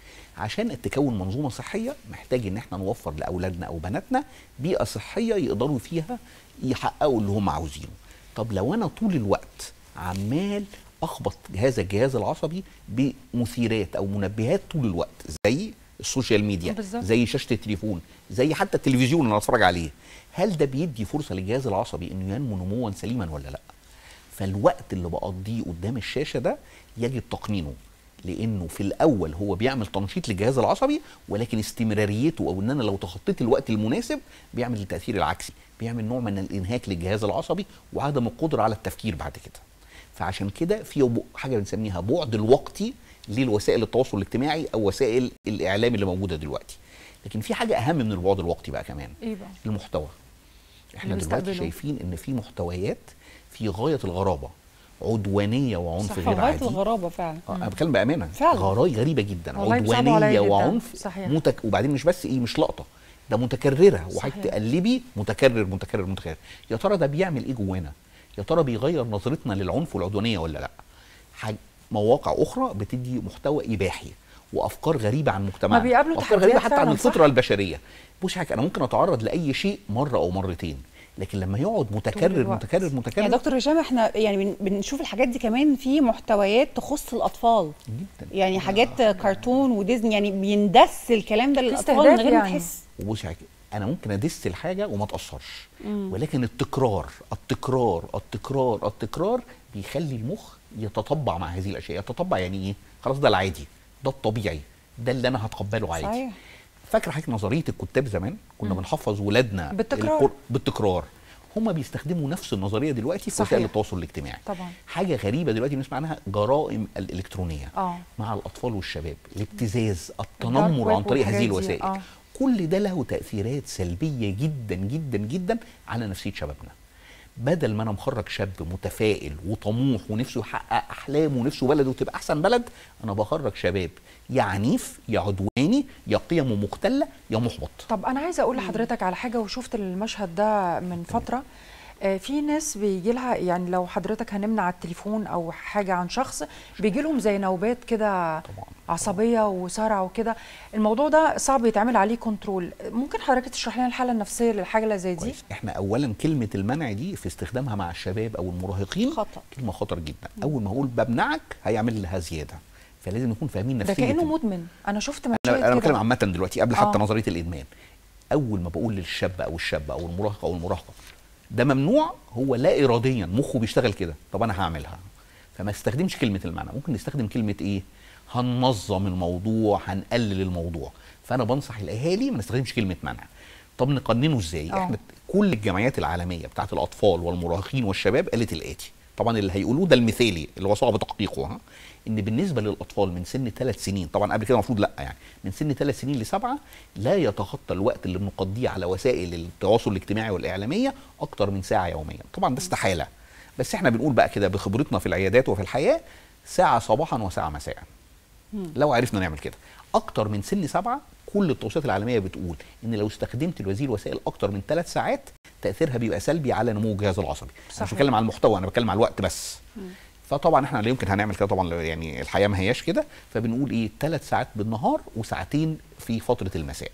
عشان تكون منظومه صحيه محتاج ان احنا نوفر لاولادنا او بناتنا بيئه صحيه يقدروا فيها يحققوا اللي هم عاوزينه. طب لو انا طول الوقت عمال اخبط هذا الجهاز العصبي بمثيرات او منبهات طول الوقت، زي السوشيال ميديا بالزبط. زي شاشه التليفون، زي حتى التلفزيون اللي انا اتفرج عليه، هل ده بيدي فرصه للجهاز العصبي انه ينمو نموا سليما ولا لا؟ فالوقت اللي بقضيه قدام الشاشه ده يجب تقنينه، لانه في الاول هو بيعمل تنشيط للجهاز العصبي، ولكن استمراريته او ان انا لو تخطيت الوقت المناسب بيعمل التاثير العكسي، بيعمل نوع من الانهاك للجهاز العصبي وعدم القدره على التفكير بعد كده. فعشان كده في حاجه بنسميها بعد الوقتي للوسائل التواصل الاجتماعي او وسائل الاعلام اللي موجوده دلوقتي. لكن في حاجه اهم من البعد الوقتي بقى كمان، ايه بقى؟ المحتوى. احنا دلوقتي شايفين ان في محتويات في غايه الغرابه، عدوانيه وعنف غير عادي. غايه الغرابه فعلا. اه انا بتكلم بامانه، فعلا غراي غريبه جدا، عدوانيه وعنف متك... وبعدين مش بس ايه، مش لقطه، ده متكرره وهتقلبي متكرر متكرر متكرر. يا ترى ده بيعمل ايه جوانا؟ يا ترى بيغير نظرتنا للعنف والعدوانيه ولا لا؟ حاج... مواقع اخرى بتدي محتوى اباحي وافكار غريبه عن مجتمعنا، افكار غريبه حتى عن الفطره البشريه. بص حاجه، انا ممكن اتعرض لاي شيء مره او مرتين، لكن لما يقعد متكرر متكرر متكرر. يا دكتور هشام، احنا يعني بنشوف الحاجات دي كمان في محتويات تخص الاطفال جدا، يعني حاجات آه. كرتون وديزني، يعني بيندس الكلام ده للاطفال من غير ما تحس. وبص حاجه، انا ممكن ادس الحاجه وما تاثرش، ولكن التكرار التكرار التكرار التكرار بيخلي المخ يتطبع مع هذه الاشياء. يتطبع يعني ايه؟ خلاص ده العادي، ده الطبيعي، ده اللي انا هتقبله عادي. صحيح. فاكره حضرتك نظريه الكتاب زمان كنا بنحفظ ولادنا بالتكرار بالتكرار، هم بيستخدموا نفس النظريه دلوقتي في وسائل التواصل الاجتماعي. طبعا. حاجه غريبه دلوقتي بنسمع عنها جرائم الالكترونيه آه. مع الاطفال والشباب، الابتزاز، التنمر عن طريق هذه الوسائل. آه. كل ده له تاثيرات سلبيه جدا جدا جدا على نفسيه شبابنا. بدل ما انا مخرج شاب متفائل وطموح ونفسه يحقق احلامه ونفسه بلده تبقى احسن بلد، انا بخرج شباب يا عنيف يا عدواني يا قيمه مختله يا محبط. طب انا عايزه اقول لحضرتك على حاجه، وشفت المشهد ده من فتره. آه في ناس بيجي لها، يعني لو حضرتك هنمنع التليفون او حاجه عن شخص، بيجي لهم زي نوبات كده عصبيه وصرع وكده. الموضوع ده صعب يتعمل عليه كنترول. ممكن حضرتك تشرح لنا الحاله النفسيه للحاجه اللي زي دي؟ احنا اولا كلمه المنع دي في استخدامها مع الشباب او المراهقين خطر، كلمه خطر جدا. اول ما اقول بمنعك هيعمل لها زياده، فلازم نكون فاهمين نفسيه. ده كانه مدمن. انا شفت مشاهد كده. انا بتكلم عامه دلوقتي قبل حتى آه. نظريه الادمان. اول ما بقول للشاب او الشابه او المراهق او المراهقه ده ممنوع، هو لا اراديا مخه بيشتغل كده، طب انا هعملها. فما استخدمش كلمه المنع، ممكن نستخدم كلمه ايه؟ هننظم الموضوع، هنقلل الموضوع. فانا بنصح الاهالي ما نستخدمش كلمه منع. طب نقننه ازاي؟ أوه. احنا كل الجمعيات العالميه بتاعت الاطفال والمراهقين والشباب قالت الاتي، طبعا اللي هيقولوه ده المثالي اللي هو صعب تحقيقه، ها، ان بالنسبه للاطفال من سن ثلاث سنين، طبعا قبل كده المفروض لا، يعني من سن ثلاث سنين لسبعه لا يتخطى الوقت اللي بنقضيه على وسائل التواصل الاجتماعي والاعلاميه اكتر من ساعه يوميا. طبعا ده استحاله، بس احنا بنقول بقى كده بخبرتنا في العيادات وفي الحياه، ساعه صباحا وساعه مساء. لو عرفنا نعمل كده اكتر من سن سبعه، كل التوصيات العالميه بتقول ان لو استخدمت هذه الوسائل اكتر من ثلاث ساعات تاثيرها بيبقى سلبي على نمو الجهاز العصبي. انا مش بتكلم على المحتوى، انا بتكلم على الوقت بس. مم. فطبعا احنا لا يمكن هنعمل كده طبعا، يعني الحياه ما هياش كده، فبنقول ايه؟ ثلاث ساعات بالنهار وساعتين في فتره المساء.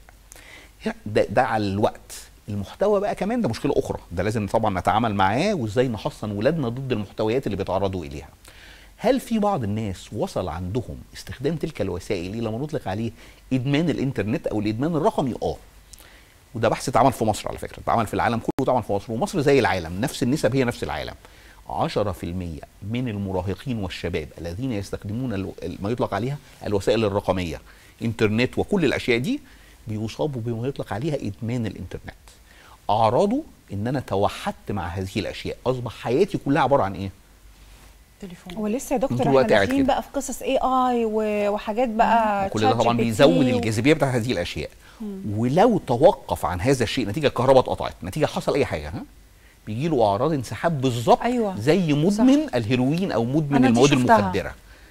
ده, ده على الوقت. المحتوى بقى كمان ده مشكله اخرى، ده لازم طبعا نتعامل معاه وازاي نحصن ولادنا ضد المحتويات اللي بيتعرضوا اليها. هل في بعض الناس وصل عندهم استخدام تلك الوسائل الى ما نطلق عليه ادمان الانترنت او الادمان الرقمي؟ اه وده بحث اتعمل في مصر على فكره، اتعمل في العالم كله واتعمل في مصر، ومصر زي العالم نفس النسب هي نفس العالم. عشرة في المية من المراهقين والشباب الذين يستخدمون ما يطلق عليها الوسائل الرقميه انترنت وكل الاشياء دي بيصابوا بما يطلق عليها ادمان الانترنت. اعراضه ان انا توحدت مع هذه الاشياء، اصبح حياتي كلها عباره عن ايه؟ تليفون. ولسه يا دكتور احنا داخلين بقى في قصص اي اي وحاجات بقى كل ده طبعا بيزود و... الجاذبيه بتاعت هذه الاشياء. مم. ولو توقف عن هذا الشيء نتيجه الكهرباء اتقطعت، نتيجه حصل اي حاجه، ها بيجي له اعراض انسحاب بالظبط. أيوة. زي مدمن صح. الهيروين او مدمن المواد المخدره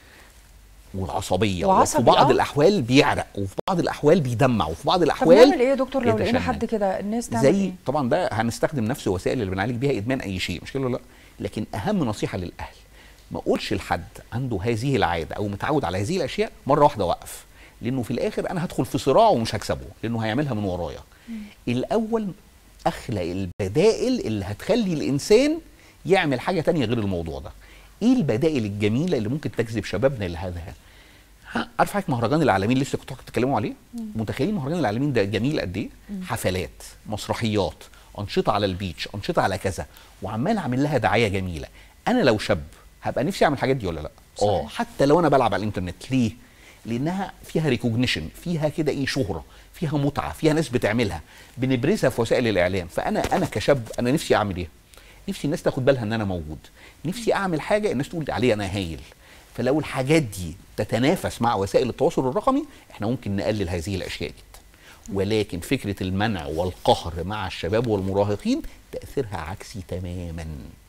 والعصبيه، وفي بعض أه؟ الاحوال بيعرق، وفي بعض الاحوال بيدمع، وفي بعض الاحوال طب نعمل ايه يا دكتور لو لقينا حد كده؟ الناس تعمل زي ايه؟ طبعا ده هنستخدم نفس الوسائل اللي بنعالج بيها ادمان اي شيء، مش كده ولا لا؟ لكن اهم نصيحه للاهل ما اقولش لحد عنده هذه العاده او متعود على هذه الاشياء مره واحده وقف، لانه في الاخر انا هدخل في صراع ومش هكسبه، لانه هيعملها من ورايا. مم. الاول اخلق البدائل اللي هتخلي الانسان يعمل حاجه تانية غير الموضوع ده. ايه البدائل الجميله اللي ممكن تجذب شبابنا لهذا؟ عارف حضرتك مهرجان العالمين لسه كنتوا بتتكلموا عليه؟ مم. متخيلين مهرجان العالمين ده جميل قد ايه؟ حفلات، مسرحيات، انشطه على البيتش، انشطه على كذا، وعمال اعمل لها دعايه جميله. انا لو شاب هبقى نفسي اعمل الحاجات دي ولا لا؟ اه حتى لو انا بلعب على الانترنت. ليه؟ لانها فيها ريكوجنيشن، فيها كده ايه شهره، فيها متعه، فيها ناس بتعملها، بنبرزها في وسائل الاعلام. فانا انا كشاب انا نفسي اعمل ايه؟ نفسي الناس تاخد بالها ان انا موجود، نفسي اعمل حاجه الناس تقول عليها انا هايل. فلو الحاجات دي تتنافس مع وسائل التواصل الرقمي احنا ممكن نقلل هذه الاشياء جدا. ولكن فكره المنع والقهر مع الشباب والمراهقين تاثيرها عكسي تماما.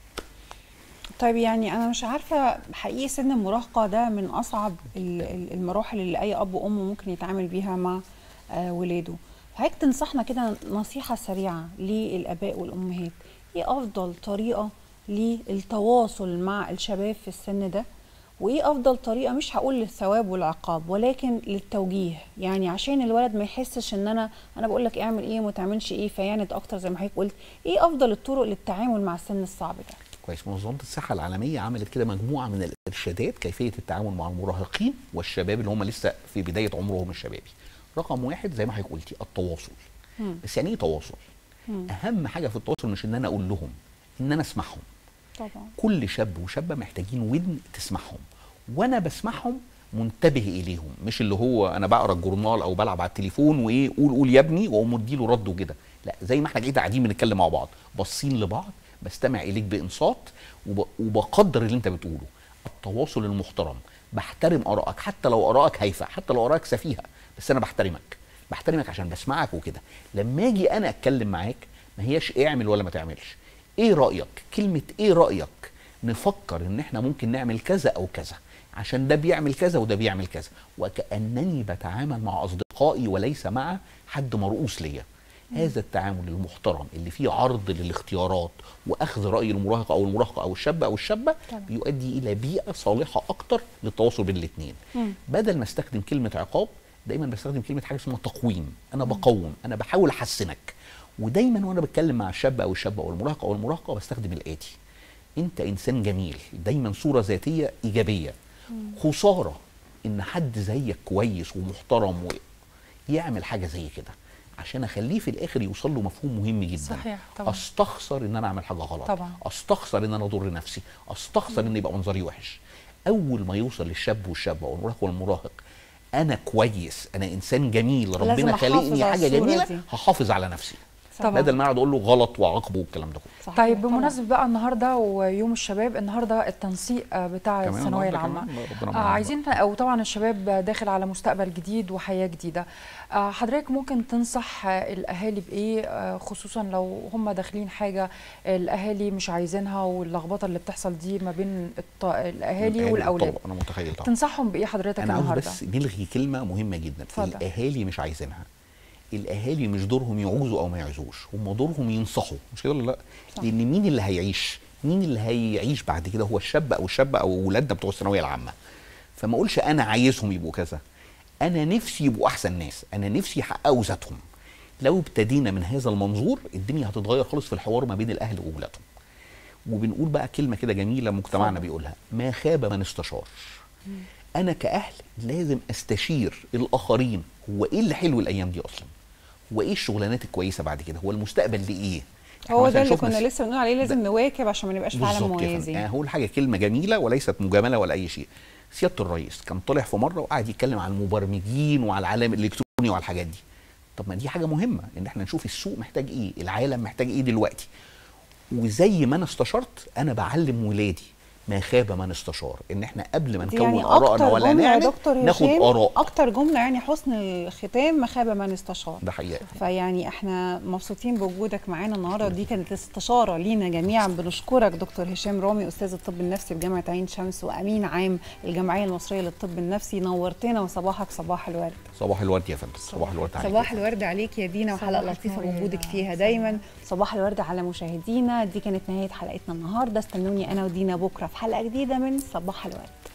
طيب يعني انا مش عارفه حقيقي سن المراهقه ده من اصعب المراحل اللي اي اب وام ممكن يتعامل بيها مع ولاده. فهيك تنصحنا كده نصيحه سريعه للاباء والامهات، ايه افضل طريقه للتواصل مع الشباب في السن ده؟ وايه افضل طريقه، مش هقول للثواب والعقاب ولكن للتوجيه، يعني عشان الولد ما يحسش ان انا انا بقول لك اعمل ايه وما تعملش ايه فيعند اكتر زي ما حضرتك قلت. ايه افضل الطرق للتعامل مع السن الصعب ده؟ كويس. منظمه الصحه العالميه عملت كده مجموعه من الارشادات كيفيه التعامل مع المراهقين والشباب اللي هم لسه في بدايه عمرهم الشبابي. رقم واحد زي ما حضرتك قلتي التواصل. مم. بس يعني ايه تواصل؟ مم. اهم حاجه في التواصل مش ان انا اقول لهم، ان انا اسمعهم. طبعا كل شاب وشابه محتاجين ودن تسمعهم، وانا بسمعهم منتبه اليهم، مش اللي هو انا بقرا الجورنال او بلعب على التليفون وايه قول قول يا ابني واقوم اديله رد وكده. لا، زي ما احنا كده قاعدين بنتكلم مع بعض باصين لبعض، بستمع اليك بانصات وب... وبقدر اللي انت بتقوله. التواصل المحترم، بحترم ارائك حتى لو ارائك هايفه، حتى لو ارائك سفيهه، بس انا بحترمك بحترمك عشان بسمعك وكده. لما اجي انا اتكلم معاك ما هياش اعمل ولا ما تعملش، ايه رايك؟ كلمه ايه رايك نفكر ان احنا ممكن نعمل كذا او كذا عشان ده بيعمل كذا وده بيعمل كذا، وكأنني بتعامل مع أصدقائي وليس مع حد مرؤوس ليا. هذا التعامل المحترم اللي فيه عرض للاختيارات وأخذ رأي المراهق أو المراهقة أو الشاب أو الشابة بيؤدي إلى بيئة صالحة أكتر للتواصل بين الاثنين. بدل ما استخدم كلمة عقاب دايما بستخدم كلمة حاجة اسمها تقويم. أنا بقوم، أنا بحاول أحسنك. ودايما وأنا بتكلم مع الشاب أو الشابة أو المراهق أو المراهقة بستخدم الآتي: أنت إنسان جميل، دايما صورة ذاتية إيجابية. خسارة ان حد زيك كويس ومحترم ويعمل حاجه زي كده عشان اخليه في الاخر يوصل له مفهوم مهم جدا. صحيح طبعا. استخسر ان انا اعمل حاجه غلط طبعا. استخسر ان انا اضر نفسي، استخسر ان يبقى منظري وحش. اول ما يوصل للشاب والشابه والمراهق والمراهق انا كويس، انا انسان جميل، ربنا خلقني حاجه جميله، دي. هحافظ على نفسي طبعا. بدل ما اقعد اقول له غلط واعاقبه والكلام ده كله. طيب بمناسبه بقى النهارده ويوم الشباب، النهارده التنسيق بتاع الثانويه العامه، آه عايزين او طبعا الشباب داخل على مستقبل جديد وحياه جديده. آه حضرتك ممكن تنصح الاهالي بايه، آه خصوصا لو هم داخلين حاجه الاهالي مش عايزينها واللخبطه اللي بتحصل دي ما بين الاهالي والاولاد؟ طبعا انا متخيل طبعا. تنصحهم بايه حضرتك أنا النهارده؟ انا عاوز بس نلغي كلمه مهمه جدا. فضل. الاهالي مش عايزينها. الاهالي مش دورهم يعوزوا او ما يعوزوش، هم دورهم ينصحوا، مش كده ولا لا؟ صح. لان مين اللي هيعيش؟ مين اللي هيعيش بعد كده؟ هو الشاب او الشابه او ولادنا بتوع الثانويه العامه. فما اقولش انا عايزهم يبقوا كذا، انا نفسي يبقوا احسن ناس، انا نفسي يحققوا ذاتهم. لو ابتدينا من هذا المنظور الدنيا هتتغير خالص في الحوار ما بين الاهل واولادهم. وبنقول بقى كلمه كده جميله مجتمعنا بيقولها: ما خاب من استشار. انا كاهل لازم استشير الاخرين، هو ايه اللي حلو الايام دي اصلا، هو ايه الشغلانات الكويسه بعد كده، هو المستقبل لايه. هو ده اللي كنا لسه بنقول عليه، لازم نواكب عشان ما نبقاش في عالم موازي. يعني هقول حاجه كلمه جميله وليست مجامله ولا اي شيء. سياده الرئيس كان طلع في مره وقعد يتكلم عن المبرمجين وعلى العالم الالكتروني وعلى الحاجات دي. طب ما دي حاجه مهمه ان احنا نشوف السوق محتاج ايه، العالم محتاج ايه دلوقتي. وزي ما انا استشرت انا بعلم ولادي ما خاب من استشار، ان احنا قبل ما نكون يعني ارائنا ولا نعلن ناخد اراء. اكتر جمله يعني حسن الختام: ما خاب من استشار. ده حقيقه. فيعني احنا مبسوطين بوجودك معانا النهارده، دي كانت استشاره لينا جميعا. بنشكرك دكتور هشام رامي، استاذ الطب النفسي بجامعه عين شمس وامين عام الجمعيه المصريه للطب النفسي. نورتنا وصباحك صباح الورد. صباح الورد يا فندم. صباح الورد عليك. صباح الورد عليك يا دينا، وحلقه لطيفه بوجودك فيها دايما. صباح الورد على مشاهدينا. دي كانت نهايه حلقتنا النهارده، استنوني انا ودينا بكره في حلقه جديده من صباح الورد.